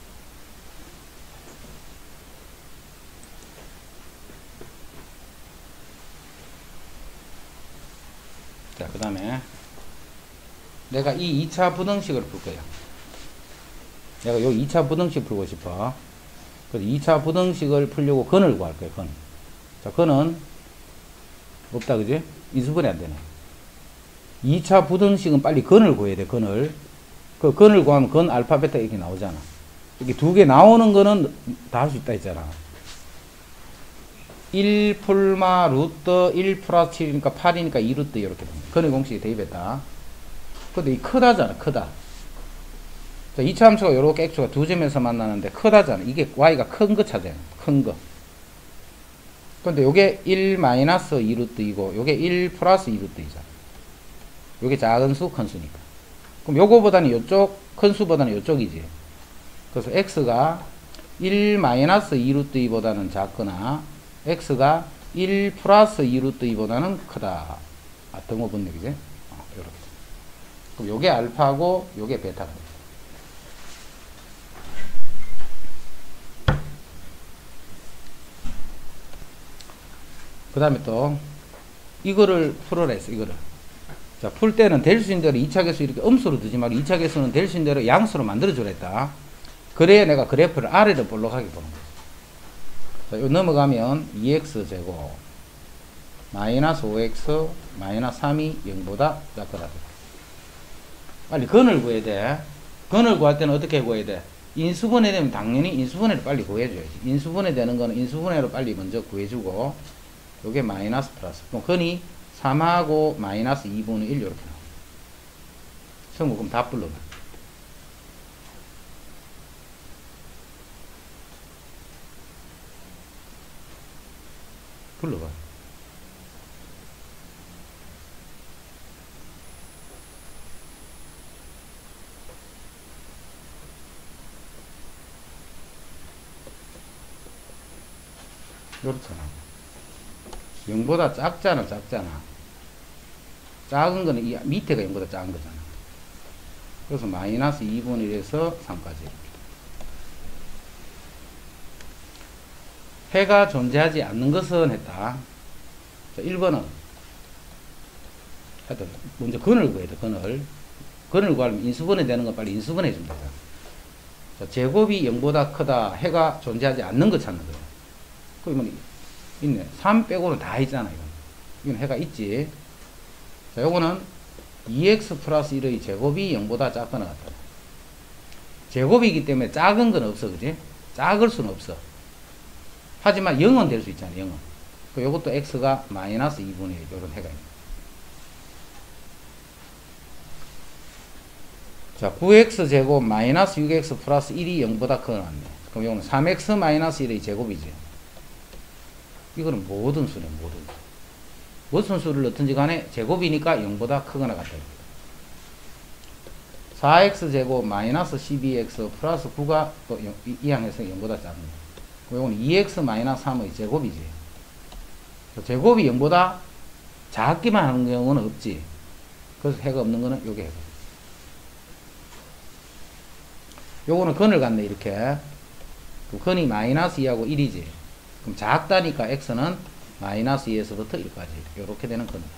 자, 그 다음에 내가 이 이 차 부등식을 풀 거야. 내가 요 이 차 부등식 풀고 싶어. 그래서 이 차 부등식을 풀려고 근을 구할 거야, 근. 자, 근은 없다, 그지? 인수분해 안 되네. 이 차 부등식은 빨리 근을 구해야 돼, 근을. 그 근을 구하면 근 알파 베타 이렇게 나오잖아. 이렇게 두 개 나오는 거는 다 할 수 있다 했잖아. 일 풀마 루트 일 플러스 칠이니까 팔이니까 이 루트 이렇게 됩니다. 근의 공식에 대입했다. 근데 이 크다잖아, 크다. 자, 이 차 함수가 요렇게 x가 두 점에서 만나는데 크다잖아. 이게 y가 큰 거 찾아요. 큰 거. 근데 요게 일 마이너스 이 루트이고 요게 일 플러스 이 루트이잖아. 요게 작은 수, 큰 수니까. 그럼 요거보다는 요쪽, 큰 수보다는 요쪽이지. 그래서 x가 일 마이너스 이 루트 이보다는 작거나 x가 일 플러스 이 루트 이보다는 크다. 아, 등호 분리, 그지? 어, 요렇게. 그럼 요게 알파고 요게 베타가 돼. 그 다음에 또 이거를 풀어라 했어. 이거를. 자, 풀 때는 될 수 있는 대로 이 차 계수 이렇게 음수로 두지 말고 이 차 계수는 될 수 있는 대로 양수로 만들어주라 했다. 그래야 내가 그래프를 아래로 볼록하게 보는 거지. 자, 요 넘어가면 이 엑스 제곱 마이너스 오 엑스 마이너스 삼이 영보다 작거다. 빨리 근을 구해야 돼. 근을 구할 때는 어떻게 구해야 돼? 인수분해 되면 당연히 인수분해를 빨리 구해줘야지. 인수분해 되는 거는 인수분해로 빨리 먼저 구해주고, 요게 마이너스 플러스. 그럼 근이 삼하고 마이너스 이분의 일 이렇게 나와. 성분 그럼 다 불러봐. 불러봐. 그렇잖아. 영보다 작잖아, 작잖아. 작은 거는 이 밑에가 영보다 작은 거잖아. 그래서 마이너스 이분의 일에서 삼까지. 해가 존재하지 않는 것은 했다. 자, 일 번은 하여튼 먼저 근을 구해야 돼. 근을 근을 구하려면 인수분해 되는 건 빨리 인수분해 준다. 자, 제곱이 영보다 크다. 해가 존재하지 않는 거 찾는 거야. 그러면 있네. 삼 빼고는 다 있잖아. 이건, 이건 해가 있지. 자, 요거는 이 엑스 플러스 일의 제곱이 영보다 작거나 같다. 제곱이기 때문에 작은 건 없어. 그지? 작을 수는 없어. 하지만 영은 될 수 있잖아. 영은. 그 요것도 x가 마이너스 이분의 일 요런 해가 있네. 자, 구 엑스 제곱 마이너스 육 엑스 플러스 일이 영보다 크게 나왔네. 그럼 요거는 삼 엑스 마이너스 일의 제곱이지. 이거는 모든 수네. 모든 수. 무슨 수를 넣든지 간에 제곱이니까 영보다 크거나 같다. 사 엑스 제곱 마이너스 십이 엑스 플러스 구가 또 이항에서 영보다 작은 거. 이건 이 엑스 마이너스 삼의 제곱이지. 제곱이 영보다 작기만 하는 경우는 없지. 그래서 해가 없는 거는 요게 해가. 요거는 근을 갖네, 이렇게. 근이 마이너스 이하고 일이지. 그럼 작다니까 x는 마이너스 이에서부터 일까지. 요렇게 되는 근.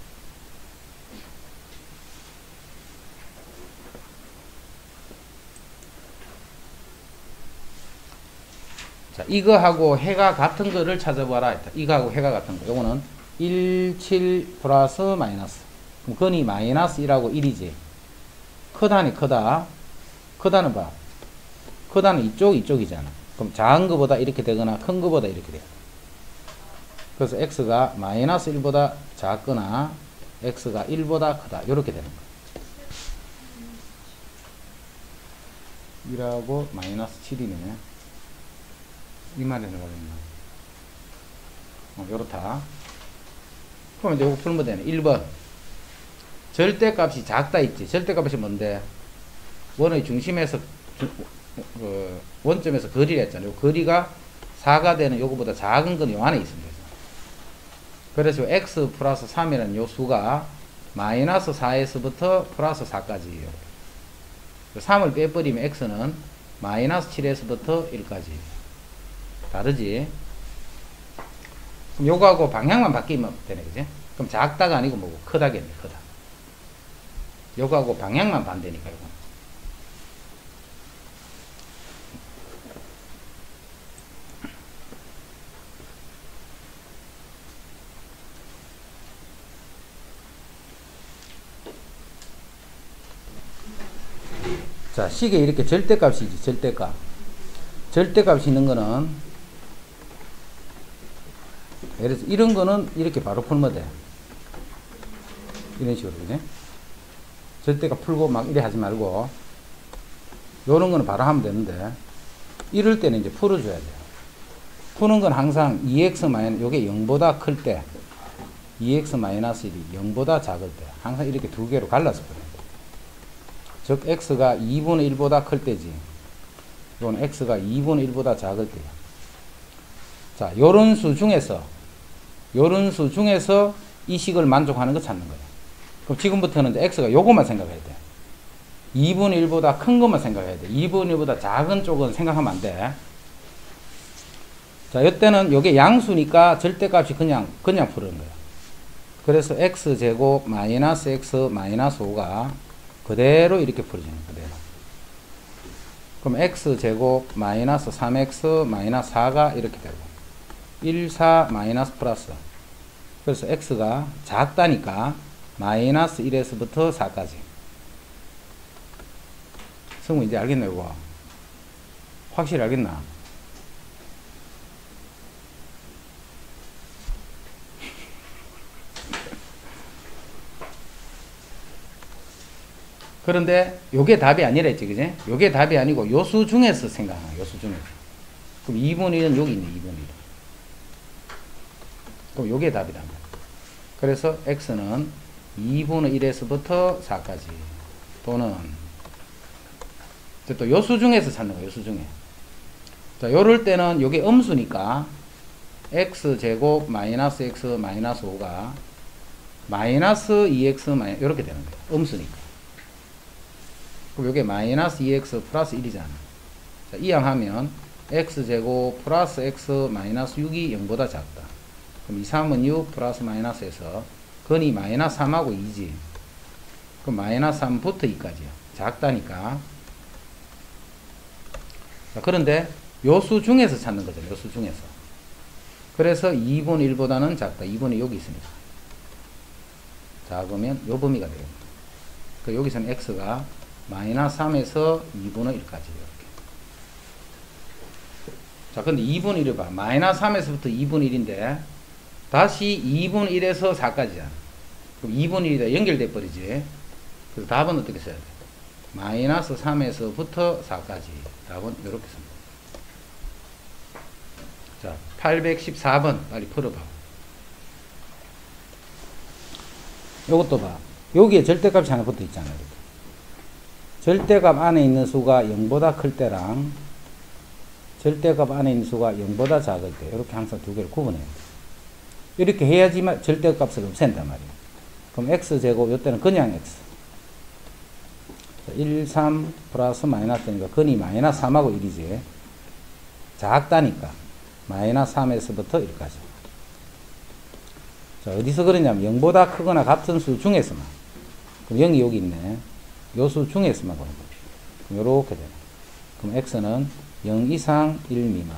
자, 이거하고 해가 같은 거를 찾아봐라 했다. 이거하고 해가 같은 거. 요거는 일, 칠 플러스 마이너스. 그럼 근이 마이너스 일하고 일이지. 크다니 크다. 크다는 봐. 크다는 이쪽, 이쪽이잖아. 그럼 작은 거보다 이렇게 되거나 큰 거보다 이렇게 돼. 그래서 x가 마이너스 일보다 작거나 x가 일보다 크다. 요렇게 되는 거야. 일하고 마이너스 칠이네. 이 말이 들어가겠나? 어, 요렇다. 그럼 이제 요거 풀면 되네. 일 번. 절대값이 작다 있지. 절대값이 뭔데? 원의 중심에서, 주, 어, 원점에서 거리를 했잖아요. 요 거리가 사가 되는 요거보다 작은 건 요 안에 있습니다. 그래서 x 플러스 삼이라는 요 수가 마이너스 사에서부터 플러스 사까지예요. 삼을 빼버리면 x는 마이너스 칠에서부터 일까지. 다르지? 그럼 요거하고 방향만 바뀌면 되네, 그지? 그럼 작다가 아니고 뭐고, 크다겠네, 크다. 요거하고 방향만 반대니까, 이거. 자, 식에 이렇게 절대값이지, 절대값. 절대값이 있는 거는, 예를 들어서 이런 거는 이렇게 바로 풀면 돼. 이런 식으로, 그지? 절대값 풀고 막 이래 하지 말고, 요런 거는 바로 하면 되는데, 이럴 때는 이제 풀어줘야 돼요. 푸는 건 항상 이 엑스 마이너스, 요게 영보다 클 때, 이 엑스 마이너스 일이 영보다 작을 때, 항상 이렇게 두 개로 갈라서 그래요. 즉, x가 이분의 일보다 클 때지. 이건 x가 이분의 일보다 작을 때야. 자, 요런 수 중에서, 요런 수 중에서 이 식을 만족하는 거 찾는 거야. 그럼 지금부터는 x가 요것만 생각해야 돼. 이분의 일보다 큰 것만 생각해야 돼. 이분의 일보다 작은 쪽은 생각하면 안 돼. 자, 이때는 요게 양수니까 절대값이 그냥, 그냥 푸는 거야. 그래서 x제곱 마이너스 x 마이너스 오가 그대로 이렇게 풀어지는 그대로. 그럼 x제곱 마이너스 삼 엑스 마이너스 사가 이렇게 되고 일, 사 마이너스 플러스. 그래서 x가 작다니까 마이너스 일에서부터 사까지. 친구 이제 알겠나, 이거? 확실히 알겠나? 그런데 요게 답이 아니라 했지, 그지? 요게 답이 아니고 요수 중에서 생각하나, 요수 중에서. 그럼 이분의 일은 여기 있네, 이분의 일. 그럼 요게 답이다. 그래서 x는 이분의 일에서부터 사까지 또는 또 요수 중에서 찾는 거야, 요수 중에. 자, 요럴 때는 요게 음수니까 x제곱 마이너스 x 마이너스 오가 마이너스 이 엑스 마이 이렇게 되는 거야, 음수니까. 그럼 요게 마이너스 이 엑스 플러스 일이잖아. 자, 이항하면 x제곱 플러스 x 마이너스 육이 영보다 작다. 그럼 이, 삼은 육 플러스 마이너스에서 근이 마이너스 삼하고 이지. 그럼 마이너스 삼부터 이까지야. 작다니까. 자, 그런데 요수 중에서 찾는 거죠. 요수 중에서. 그래서 이분의 일보다는 작다. 이분의 여기 있으니까. 작으면 요 범위가 되겠다. 그 여기서는 x가 마이너스 삼에서 이분의 일까지 이렇게. 자, 근데 이분의 일을 봐. 마이너스 삼에서부터 이분의 일인데 다시 이분의 일에서 사까지야. 그럼 이분의 일이다 연결돼 버리지. 그래서 답은 어떻게 써야 돼? 마이너스 삼에서부터 사까지. 답은 이렇게 씁니다. 자, 팔백십사 번 빨리 풀어봐. 요것도 봐. 여기에 절대값이 하나 붙어 있잖아. 이렇게. 절대값 안에 있는 수가 영보다 클 때랑 절대값 안에 있는 수가 영보다 작을 때 이렇게 항상 두 개를 구분해야 돼. 이렇게 해야지만 절대값을 없앤단 말이야. 그럼 x제곱 이때는 그냥 x 일, 삼 플러스 마이너스 되니까 근이 마이너스 삼하고 일이지. 작다니까 마이너스 삼에서부터 일까지. 자, 어디서 그러냐면 영보다 크거나 같은 수 중에서만. 그럼 영이 여기 있네. 요수 중에서만 보는 거죠. 그럼 요렇게 되네. 그럼 x는 영 이상 일 미만.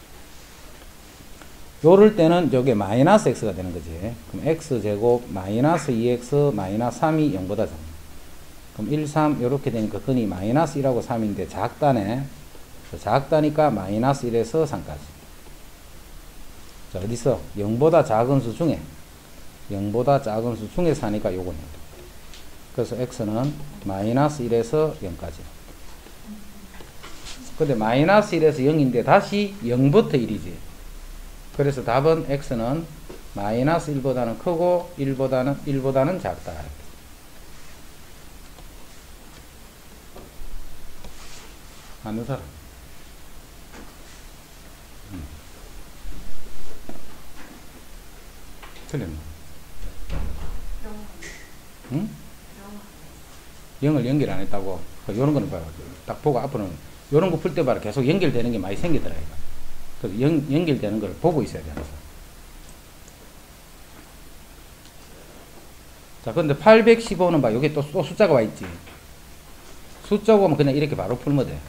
요럴 때는 저게 마이너스 x가 되는 거지. 그럼 x제곱 마이너스 이 엑스 마이너스 삼이 영보다 작다. 그럼 일, 삼 요렇게 되니까 근이 마이너스 일하고 삼인데 작다네. 작다니까 마이너스 일에서 삼까지. 자, 어디서? 영보다 작은 수 중에 영보다 작은 수 중에서 하니까 요거네. 그래서 x는 마이너스 일에서 영까지. 근데 마이너스 일에서 영인데 다시 영부터 일이지. 그래서 답은 x는 마이너스 일보다는 크고 일보다는 일보다는 작다. 아는 사람? 음. 틀렸나? 응? 영을 연결 안 했다고? 요런 거는 봐요. 딱 보고 앞으로는 요런 거 풀 때 봐라. 계속 연결되는 게 많이 생기더라, 이거. 그래서 연, 연결되는 걸 보고 있어야 돼, 항상. 자, 근데 팔백십오는 봐. 여기 또, 또 숫자가 와 있지. 숫자 보면 그냥 이렇게 바로 풀면 돼.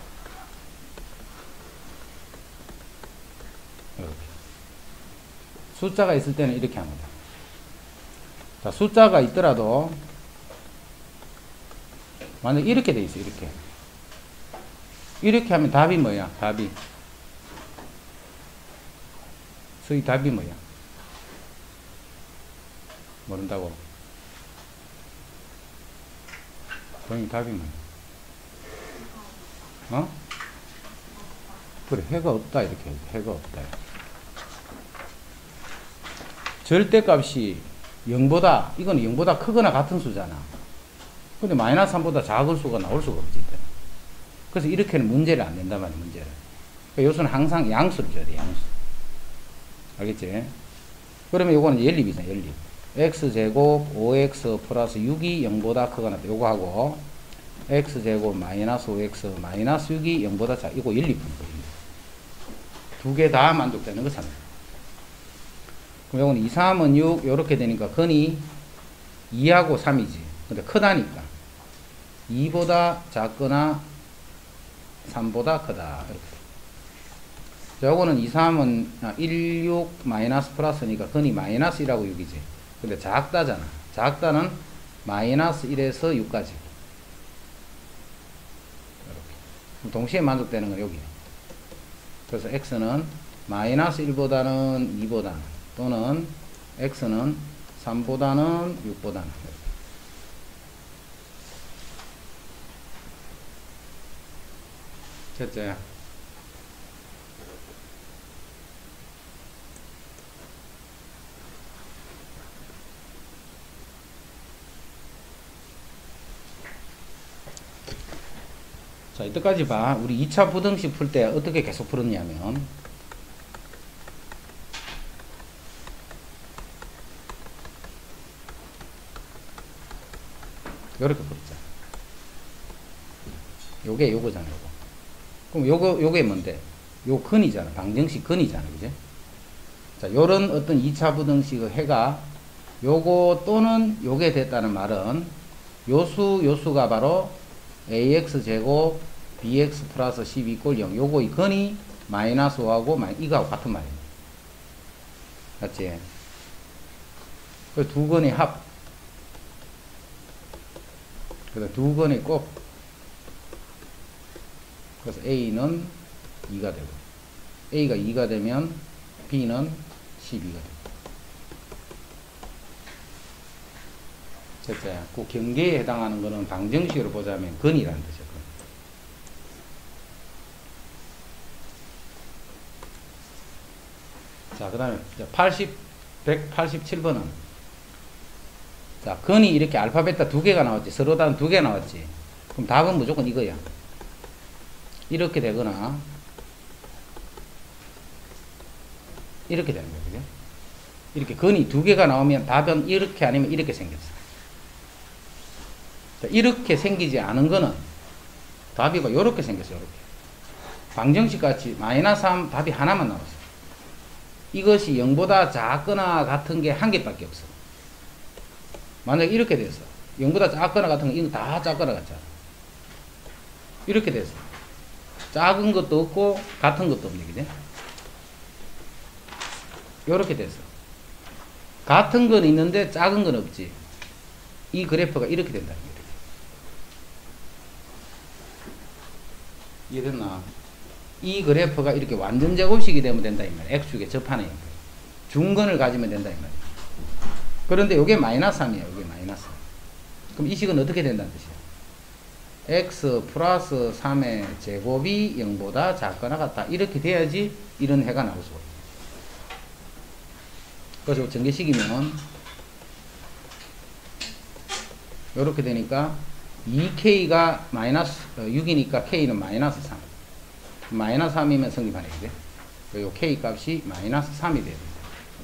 이렇게. 숫자가 있을 때는 이렇게 하면 돼. 자, 숫자가 있더라도 만약 이렇게 돼 있어, 이렇게. 이렇게 하면 답이 뭐야? 답이. 수의 답이 뭐야? 모른다고? 동이 답이 뭐야? 어? 그래, 해가 없다, 이렇게 해야지. 해가 없다. 절대값이 영보다, 이건 영보다 크거나 같은 수잖아. 근데 마이너스 삼보다 작은 수가 나올 수가 없지. 그래서 이렇게는 문제를 안 낸단 말이야, 문제를. 그러니까 요수는 항상 양수를 줘야 돼, 양수. 알겠지? 그러면 요거는 연립이잖아, 연립. x제곱 오 엑스 플러스 육이 영보다 크거나 요거 하고 x제곱 마이너스 오 엑스 마이너스 육이 영보다 작, 이거 연립. 두 개 다 만족되는 거잖아. 그럼 요거는 이, 삼은 육, 요렇게 되니까 근이 이하고 삼이지. 근데 크다니까. 이보다 작거나 삼보다 크다. 이렇게. 자, 요거는 이, 삼은 일, 육 마이너스 플러스니까 근이 마이너스 일하고 육이지. 근데 작다잖아. 작다는 마이너스 일에서 육까지. 동시에 만족되는 건 여기. 그래서 x는 마이너스 일보다는 이보다는 또는 x는 삼보다는 육보다는. 됐죠? 자, 이때까지 봐. 우리 이 차 부등식 풀 때 어떻게 계속 풀었냐면, 요렇게 풀었잖아. 요게 요거잖아, 요거. 그럼 요거, 요게 뭔데? 요 근이잖아. 방정식 근이잖아. 그지? 자, 요런 어떤 이 차 부등식의 해가 요거 또는 요게 됐다는 말은 요수, 요수가 바로 ax 제곱 bx 플러스 십이 이꼴 영. 요거 이 근이 마이너스 오하고 이거하고 같은 말이에요. 맞지? 그 두 근의 합. 그래서 두 근의 곱. 그래서 a는 이가 되고 a가 이가 되면 b는 십이가 되고. 됐죠? 그 경계에 해당하는 거는 방정식으로 보자면 근이라는 뜻이죠. 자, 그 다음에 팔십, 백팔십칠 번은 자, 근이 이렇게 알파, 베타 두 개가 나왔지. 서로 다른 두 개 나왔지. 그럼 답은 무조건 이거야. 이렇게 되거나 이렇게 되는 거야. 그죠? 이렇게 근이 두 개가 나오면 답은 이렇게 아니면 이렇게 생겼어. 자, 이렇게 생기지 않은 거는 답이 봐. 요렇게 생겼어. 요렇게. 방정식 같이 마이너스 삼 답이 하나만 나왔어. 이것이 영보다 작거나 같은 게 한 개밖에 없어. 만약 이렇게 됐어. 영보다 작거나 같은 거 이거 다 작거나 같잖아. 이렇게 됐어. 작은 것도 없고 같은 것도 없네. 그지? 요렇게 됐어. 같은 건 있는데 작은 건 없지. 이 그래프가 이렇게 된다는 거야. 이해됐나? 이 그래프가 이렇게 완전 제곱식이 되면 된다 이 말이야. x축에 접하는 중근을 가지면 된다 이 말이야. 그런데 이게 마이너스 삼이에요. 이게 마이너스. 그럼 이 식은 어떻게 된다는 뜻이야? x 플러스 삼의 제곱이 영보다 작거나 같다. 이렇게 돼야지 이런 해가 나올 수가 있어. 그래서 전개식이면 이렇게 되니까 이 케이가 마이너스 육이니까 k는 마이너스 삼. 마이너스 삼이면 성립하네. 이제 요 k 값이 마이너스 삼이 돼야 됩니다.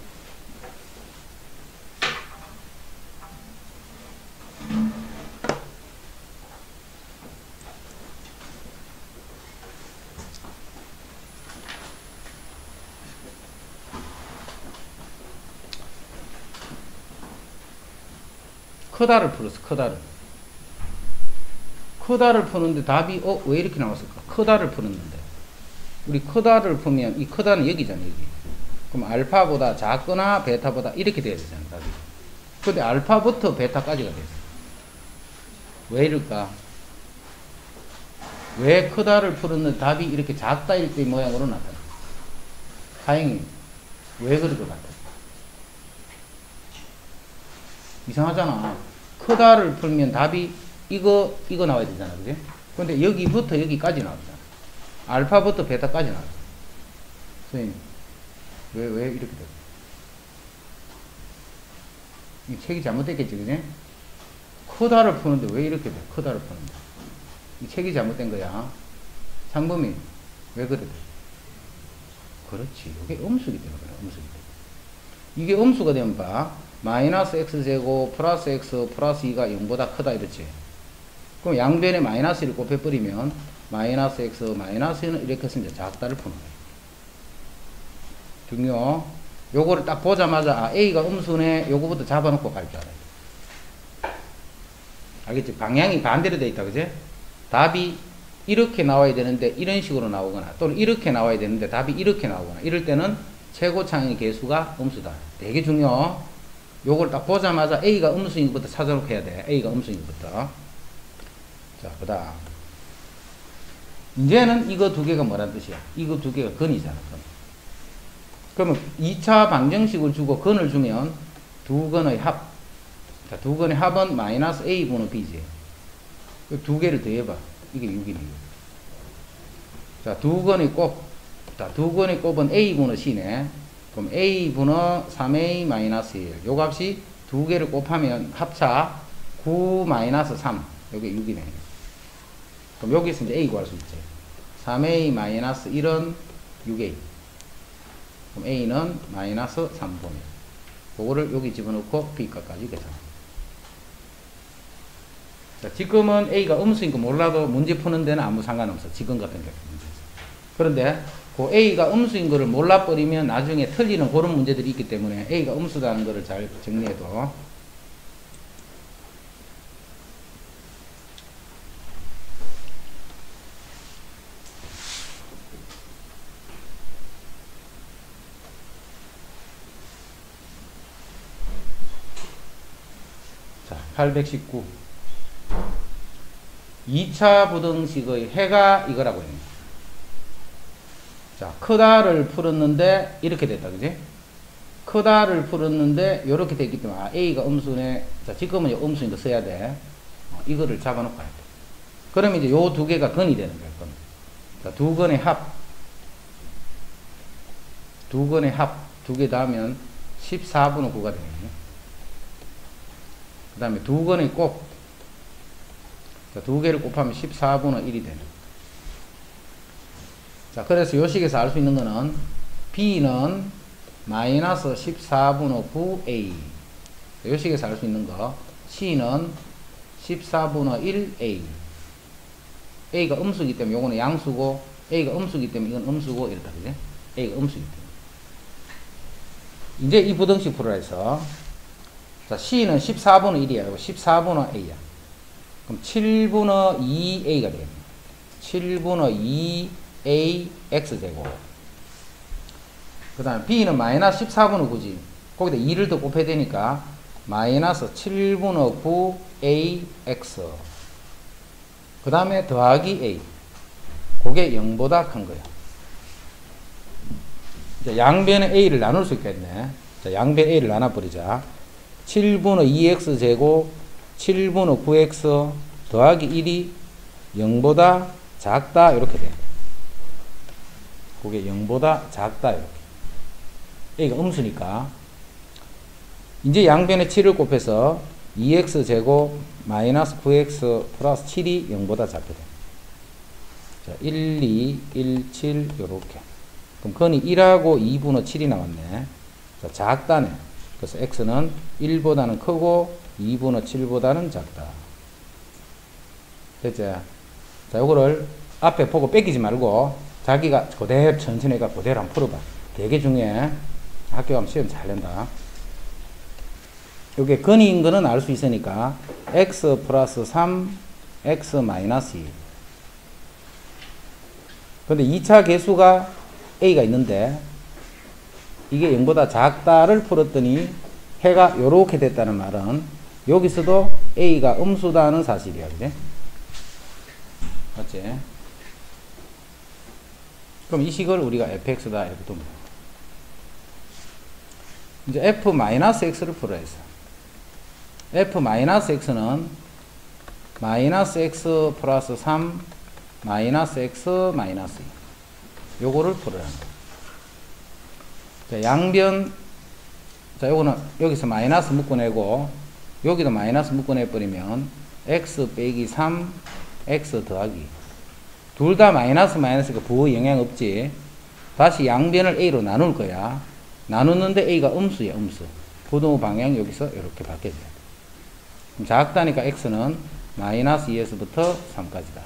크다를 풀었어. 크다를 크다를 푸는데 답이 어? 왜 이렇게 나왔을까? 크다를 풀었는데 우리 크다를 풀면 이 크다는 여기잖아. 여기. 그럼 알파보다 작거나 베타보다 이렇게 돼야 되잖아. 답이. 근데 알파부터 베타까지가 됐어. 왜 이럴까? 왜 크다를 풀었는데 답이 이렇게 작다 일때 모양으로 나타나? 다행히 왜 그럴 것 같아? 이상하잖아. 크다를 풀면 답이 이거 이거 나와야 되잖아. 그지? 근데 여기부터 여기까지 나왔잖아. 알파부터 베타까지 나왔어. 선생님 왜 왜 이렇게 됐어? 이 책이 잘못됐겠지. 그지? 크다를 푸는데 왜 이렇게 돼? 크다를 푸는데 이 책이 잘못된 거야. 상범이 왜 그래? 그렇지. 이게 음수기 때문에 그래. 음수기 때문에. 이게 음수가 되면 봐. 마이너스 x제곱 플러스 x 플러스 이가 영보다 크다 이렇지. 그럼 양변에 마이너스 일을 곱해버리면 마이너스 x 마이너스 이는 이렇게 해서 이제 작다를 푸는 거예요. 중요. 요거를 딱 보자마자 아 a가 음수네 요거부터 잡아놓고 갈 줄 알아요. 알겠지? 방향이 반대로 돼 있다. 그지? 답이 이렇게 나와야 되는데 이런 식으로 나오거나 또는 이렇게 나와야 되는데 답이 이렇게 나오거나 이럴 때는 최고차의 개수가 음수다. 되게 중요. 요걸 딱 보자마자 a가 음수인 것부터 찾아놓고 해야 돼. a가 음수인 것부터. 자, 그 다음 이제는 이거 두 개가 뭐란 뜻이야? 이거 두 개가 근이잖아. 근. 그러면 이 차 방정식을 주고 근을 주면 두 근의 합. 자, 두 근의 합은 마이너스 A분의 B지. 두 개를 더해봐. 이게 육이네. 자, 두 근의 곱. 자, 두 근의 곱은 A분의 C네. 그럼 A분의 삼 에이 마이너스 일. 요 값이 두 개를 곱하면 합차 구 마이너스 삼. 요게 육이네. 그럼 여기서 이제 A 구할 수 있지. 삼 에이 마이너스 일은 육 에이. 그럼 A는 마이너스 삼분의 일. 그거를 여기 집어넣고 B값까지 계산. 자, 지금은 A가 음수인 거 몰라도 문제 푸는 데는 아무 상관없어. 지금 같은 경우. 그런데 그 A가 음수인 거를 몰라버리면 나중에 틀리는 그런 문제들이 있기 때문에 A가 음수다는 거를 잘 정리해도. 자, 팔백십구. 이 차 부등식의 해가 이거라고 했네. 자, 크다를 풀었는데 이렇게 됐다, 그지? 크다를 풀었는데 이렇게 됐기 때문에 아, A가 음수네. 자, 지금은 음수인 거 써야 돼. 어, 이거를 잡아놓고 해야 돼. 그러면 이제 요 두 개가 근이 되는 거야, 근. 자, 두 근의 합. 두 근의 합. 두 개 더하면 십사분의 구가 되겠네. 그 다음에 두 근의 곱. 자, 두 개를 곱하면 십사분의 일이 되네. 자, 그래서 요 식에서 알 수 있는 거는 B는 마이너스 십사분의 구 에이. 요 식에서 알 수 있는 거 C는 십사분의 일 에이. A가 음수이기 때문에 요거는 양수고 A가 음수이기 때문에 이건 음수고 이렇다, 그지? A가 음수이기 때문에. 이제 이 부등식 풀어라 해서 자, C는 십사분의 일이야. 십사분의 A야. 그럼 칠분의 이 에이가 되겠네. 칠분의 이 에이 x제곱. 그 다음에 B는 마이너스 십사분의 구지. 거기다 이를 더 곱해야 되니까 마이너스 칠분의 구 에이 엑스. 그 다음에 더하기 A. 그게 영보다 큰 거야. 자, 양변의 A를 나눌 수 있겠네. 자, 양변 A를 나눠버리자. 칠분의 이 엑스제곱 칠분의 구 엑스 더하기 일이 영보다 작다 이렇게 돼. 그게 영보다 작다 이렇게. A가 음수니까 이제 양변에 칠을 곱해서 이 엑스제곱 마이너스 구 엑스 플러스 칠이 영보다 작게 돼. 자, 일, 이, 일, 칠 요렇게. 그럼 근이 일하고 이분의 칠이 나왔네. 자, 작다네. 그래서 x는 일보다는 크고 이분의 칠보다는 작다. 됐지? 자, 요거를 앞에 보고 뺏기지 말고 자기가 그대로 천천히 가 그대로 한번 풀어봐. 되게 중요해. 학교 가면 시험 잘 낸다. 요게 근인 거는 알 수 있으니까 x 플러스 삼, x 마이너스 이. 근데 이 차 계수가 a가 있는데 이게 영보다 작다를 풀었더니 해가 요렇게 됐다는 말은 여기서도 a가 음수다는 사실이야. 그지? 맞지? 그럼 이 식을 우리가 fx다 이렇게 두면 이제 f-x를 풀어야 해서 f-x는 마이너스 x 플러스 삼 마이너스 x 마이너스 이 요거를 풀어야 합니다. 자, 양변 자, 요거는 여기서 마이너스 묶어내고 여기도 마이너스 묶어내버리면 x 빼기 삼 x 더하기 둘 다 마이너스 마이너스가 부호 영향 없지. 다시 양변을 a로 나눌 거야. 나누는데 a가 음수야. 음수. 부등호 방향 여기서 이렇게 바뀌어져야 돼. 그럼 작다니까 x는 마이너스 이에서부터 삼까지다.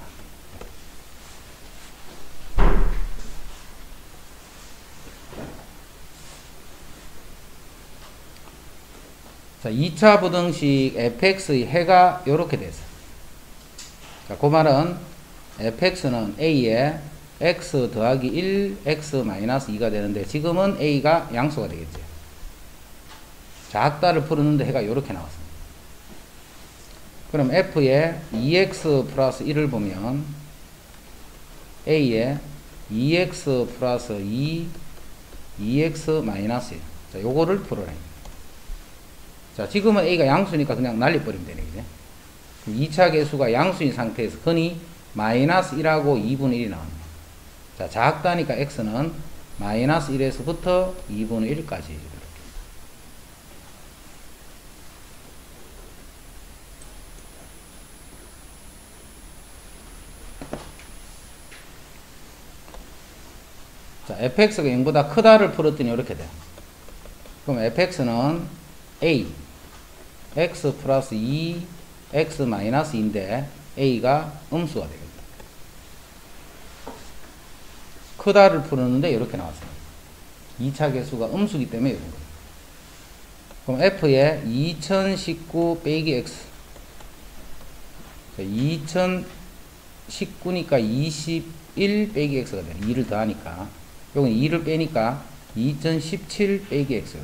자, 이 차 부등식 fx의 해가 이렇게 됐어. 자, 그 말은 fx는 a에 x 더하기 일, x 마이너스 이가 되는데 지금은 a가 양수가 되겠지. 작다를 풀었는데 해가 이렇게 나왔습니다. 그럼 f에 이 엑스 플러스 일을 보면 A에 이 엑스 플러스 이, 이 엑스 마이너스 일. 자, 요거를 풀어라. 자, 지금은 A가 양수니까 그냥 날려버리면 되네, 그죠? 이 차 계수가 양수인 상태에서 흔히 마이너스 일하고 이분의 일이 나옵니다. 자, 작다니까 X는 마이너스 일에서부터 이분의 일까지. 이렇게. 자, fx가 영보다 크다를 풀었더니 이렇게 돼. 그럼 fx는 a, x 플러스 이, x 마이너스 이인데 a가 음수가 되겠다. 크다를 풀었는데 이렇게 나왔어요. 이 차 계수가 음수기 때문에 이런 거예요. 그럼 f에 이천십구 빼기 x. 이천십구니까 이십일 빼기 x가 돼. 이를 더하니까. 요건 이를 빼니까 이천십칠 빼기 x.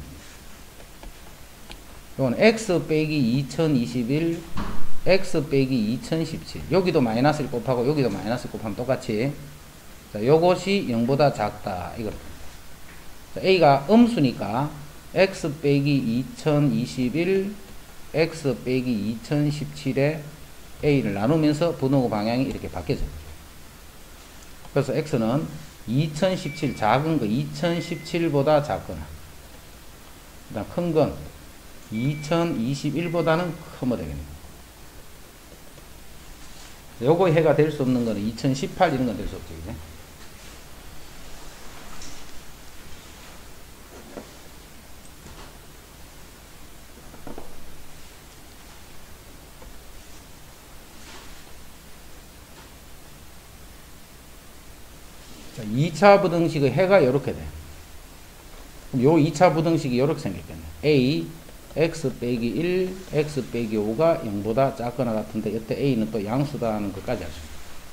요건 x 빼기 이천이십일, x 빼기 이천십칠. 여기도 마이너스 일 곱하고 여기도 마이너스 일 곱하면 똑같이. 자, 요것이 영보다 작다. 이거. 자, a가 음수니까 x 빼기 이천이십일, x 빼기 이천십칠에 a를 나누면서 분호 방향이 이렇게 바뀌어져. 그래서 x는 이천십칠, 작은 거 이천십칠보다 작거나, 그 다음 큰 건 이천이십일보다는 크면 되겠네요. 요거 해가 될 수 없는 거는 이천십팔 이런 건 될 수 없죠. 그죠? 자, 이 차 부등식의 해가 이렇게 돼. 그럼 요 이 차 부등식이 이렇게 생겼겠네. A, x 빼기 일, x 빼기 오가 영보다 작거나 같은데, 이때 a는 또 양수다 하는 것까지 하죠.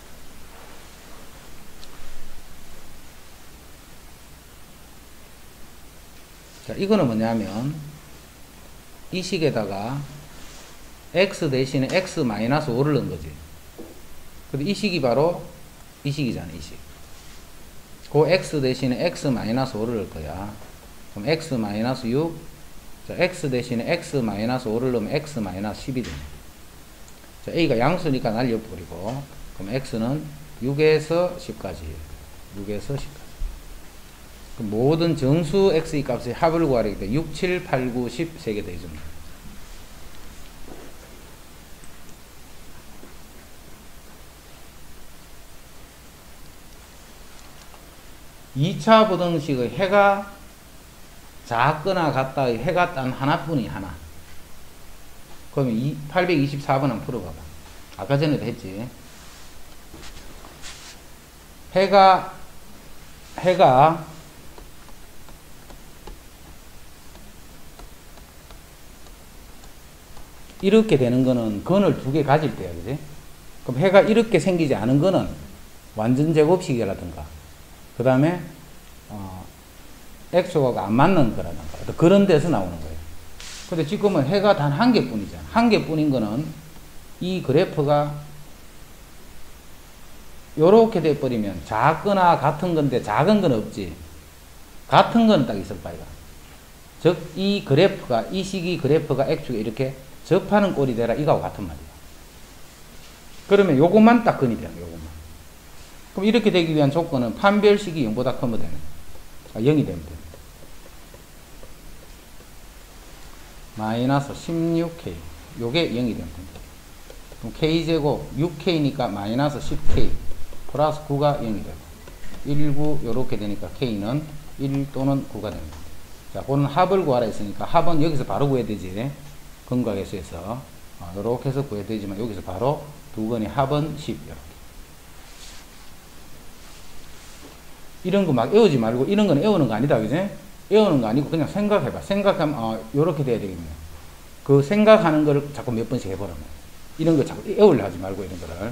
자, 이거는 뭐냐면, 이 식에다가 x 대신에 x 마이너스 오를 넣은 거지. 근데 이 식이 바로 이 식이잖아, 이 식. 그 x 대신에 x 마이너스 오를 넣을 거야. 그럼 x 마이너스 육, 자, x 대신에 x 마이너스 오를 넣으면 x 마이너스 십이 되네. 자, a가 양수니까 날려버리고, 그럼 x는 육에서 십까지. 육에서 십까지. 그럼 모든 정수 x의 값의 합을 구하려기 때문에 육, 칠, 팔, 구, 십 세 개 더해줍니다. 이 차 부등식의 해가 작거나 같다의 해가 단 하나뿐이 하나. 그러면 팔백이십사 번 한번 풀어봐봐. 아까 전에도 했지. 해가, 해가 이렇게 되는 거는 건을 두 개 가질 때야, 그지? 그럼 해가 이렇게 생기지 않은 거는 완전 제곱식이라든가, 그 다음에 어, x조각가 안 맞는 거라든가 그런 데서 나오는 거예요. 근데 지금은 해가 단 한 개뿐이잖아. 한 개뿐인 거는 이 그래프가 요렇게 돼버리면 작거나 같은 건데 작은 건 없지. 같은 건 딱 있을 바이가. 즉 이 그래프가, 이 시기 그래프가 x축에 이렇게 접하는 꼴이 되라, 이거하고 같은 말이야. 그러면 요것만 딱 근이 되는 거야, 요것만. 그럼 이렇게 되기 위한 조건은 판별식이 영보다 크면 되는 거야. 아, 영이 되면 됩니다. 마이너스 십육 케이. 요게 영이 되면 됩니다. 그럼 k제곱 육 케이니까 마이너스 십 케이. 플러스 구가 영이 되고. 일, 구 요렇게 되니까 k는 일 또는 구가 됩니다. 자, 그는 합을 구하라 했으니까 합은 여기서 바로 구해야 되지. 근각에서에서. 어, 요렇게 해서 구해야 되지만 여기서 바로 두 건의 합은 십. 요렇게. 이런 거 막 외우지 말고, 이런 거는 외우는 거 아니다, 그지? 외우는 거 아니고 그냥 생각해봐. 생각하면 어, 요렇게 돼야 되겠네. 그 생각하는 거를 자꾸 몇 번씩 해보라면. 이런 거 자꾸 외우려 하지 말고, 이런 거를.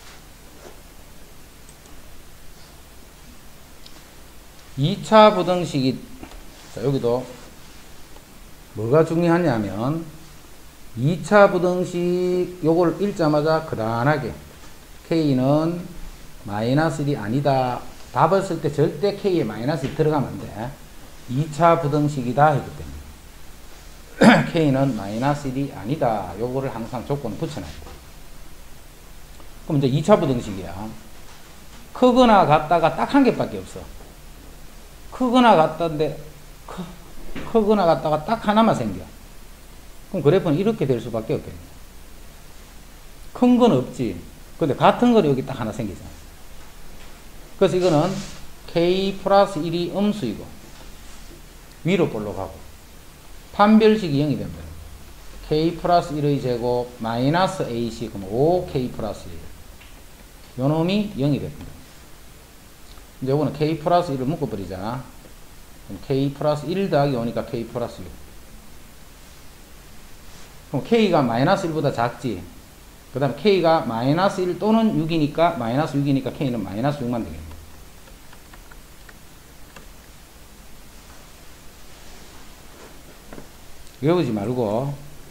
이 차 부등식이, 자, 여기도 뭐가 중요하냐면, 이 차 부등식 요걸 읽자마자 그단하게 K는 마이너스 일이 아니다. 답을 쓸 때 절대 K에 마이너스 일 들어가면 안 돼. 이 차 부등식이다 했기 때문에 K는 마이너스 일이 아니다. 요거를 항상 조건을 붙여놔야 돼. 그럼 이제 이 차 부등식이야. 크거나 같다가 딱 한 개밖에 없어. 크거나 같다인데 크, 크거나 같다가 딱 하나만 생겨. 그럼 그래프는 이렇게 될 수밖에 없겠네. 큰 건 없지. 근데 같은 거 여기 딱 하나 생기잖아. 그래서 이거는 K 플러스 일이 음수이고 위로 볼록하고 판별식이 영이 됩니다. K 플러스 일의 제곱 마이너스 에이씨 그럼 오 케이 플러스 일 요 놈이 영이 됩니다. 이제 요거는 K 플러스 일을 묶어버리잖아. 그럼 K 플러스 일 더하기 오니까 K 플러스 육. 그럼 K가 마이너스 일보다 작지. 그 다음에 K가 마이너스 일 또는 육이니까 마이너스 육이니까 K는 마이너스 육만 되겠네. 외우지 말고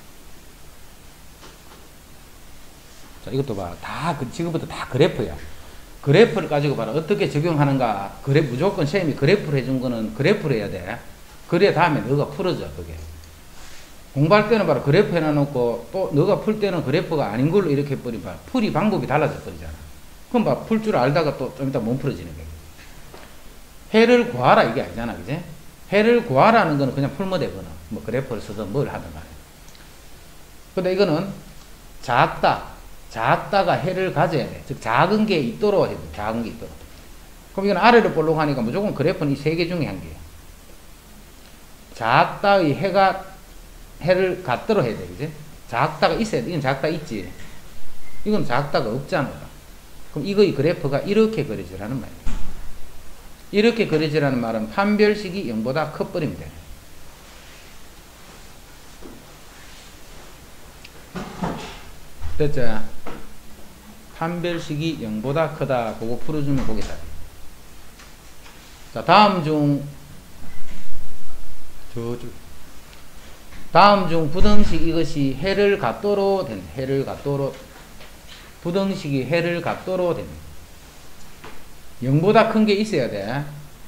자 이것도 봐. 다 지금부터 다 그래프야. 그래프를 가지고 봐라. 어떻게 적용하는가. 그래 무조건 시험이 그래프를 해준 거는 그래프를 해야 돼. 그래야 다음에 너가 풀어져 그게. 공부할 때는 봐라. 그래프 해놔놓고 또 너가 풀 때는 그래프가 아닌 걸로 이렇게 해버리면 봐라. 풀이 방법이 달라져 버리잖아. 그럼 봐. 풀 줄 알다가 또 좀 이따 못 풀어지는 거야. 해를 구하라 이게 아니잖아. 그지? 해를 구하라는 거는 그냥 풀면 되거나 뭐 그래프를 쓰든 뭘 하든 간에. 근데 이거는 작다. 작다가 해를 가져야 돼. 즉 작은 게 있도록 해야 돼. 작은 게 있도록. 그럼 이건 아래로 볼록 하니까 무조건 그래프는 이 세 개 중에 한 개야. 작다의 해가 해를 갖도록 해야 돼. 그지? 작다가 있어야 돼. 이건 작다 있지. 이건 작다가 없잖아. 그럼 이거의 그래프가 이렇게 그려지라는 말이야. 이렇게 그려지라는 말은 판별식이 영보다 커버리면 돼. 됐죠? 판별식이 영보다 크다. 그거 풀어주면 거기다. 자, 다음 중 저쪽 다음 중 부등식 이것이 해를 갖도록 된 해를 갖도록 부등식이 해를 갖도록 된 영보다 큰 게 있어야 돼.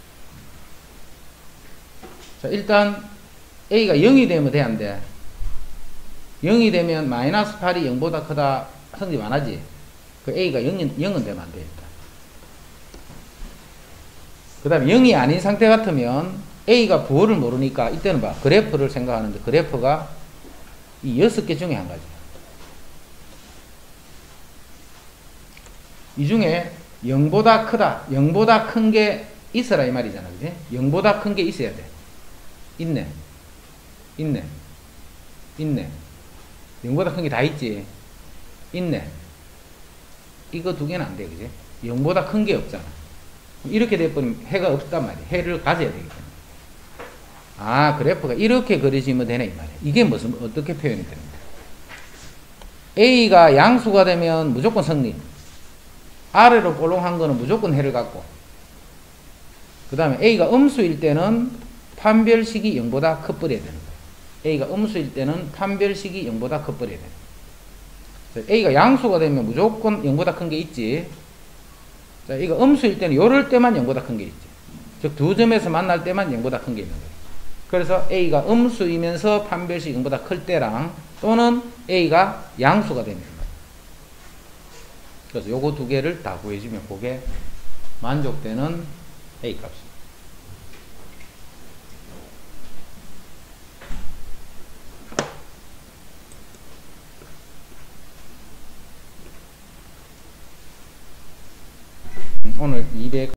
자, 일단 A가 영이 되면 돼, 안 돼? 영이 되면 마이너스 팔이 영보다 크다. 성립 안 하지? 그 A가 영은, 영은 되면 안 되겠다. 그 다음에 영이 아닌 상태 같으면 A가 부호를 모르니까 이때는 봐. 그래프를 생각하는데 그래프가 이 여섯 개 중에 한 가지. 이 중에 영보다 크다. 영보다 큰 게 있어라 이 말이잖아. 그지? 영보다 큰 게 있어야 돼. 있네. 있네. 있네. 영보다 큰 게 다 있지. 있네. 이거 두 개는 안 돼. 그지? 영보다 큰 게 없잖아. 이렇게 돼버리면 해가 없단 말이야. 해를 가져야 되기 때문에. 아, 그래프가 이렇게 그려지면 되네 이 말이야. 이게 무슨 어떻게 표현이 됩니까? A가 양수가 되면 무조건 성립. 아래로 볼록한 거는 무조건 해를 갖고. 그 다음에 A가 음수일 때는 판별식이 영보다 커버려야 되는 거예요. A가 음수일 때는 판별식이 영보다 커버려야 되는 거예요. A가 양수가 되면 무조건 영보다 큰 게 있지. 자, A가 음수일 때는 요럴 때만 영보다 큰 게 있지. 즉 두 점에서 만날 때만 영보다 큰 게 있는 거예요. 그래서 A가 음수이면서 판별식 영보다 클 때랑 또는 A가 양수가 되는 거예요. 그래서 요거 두 개를 다 구해주면 그게 만족되는 A 값입니다. 오늘 이백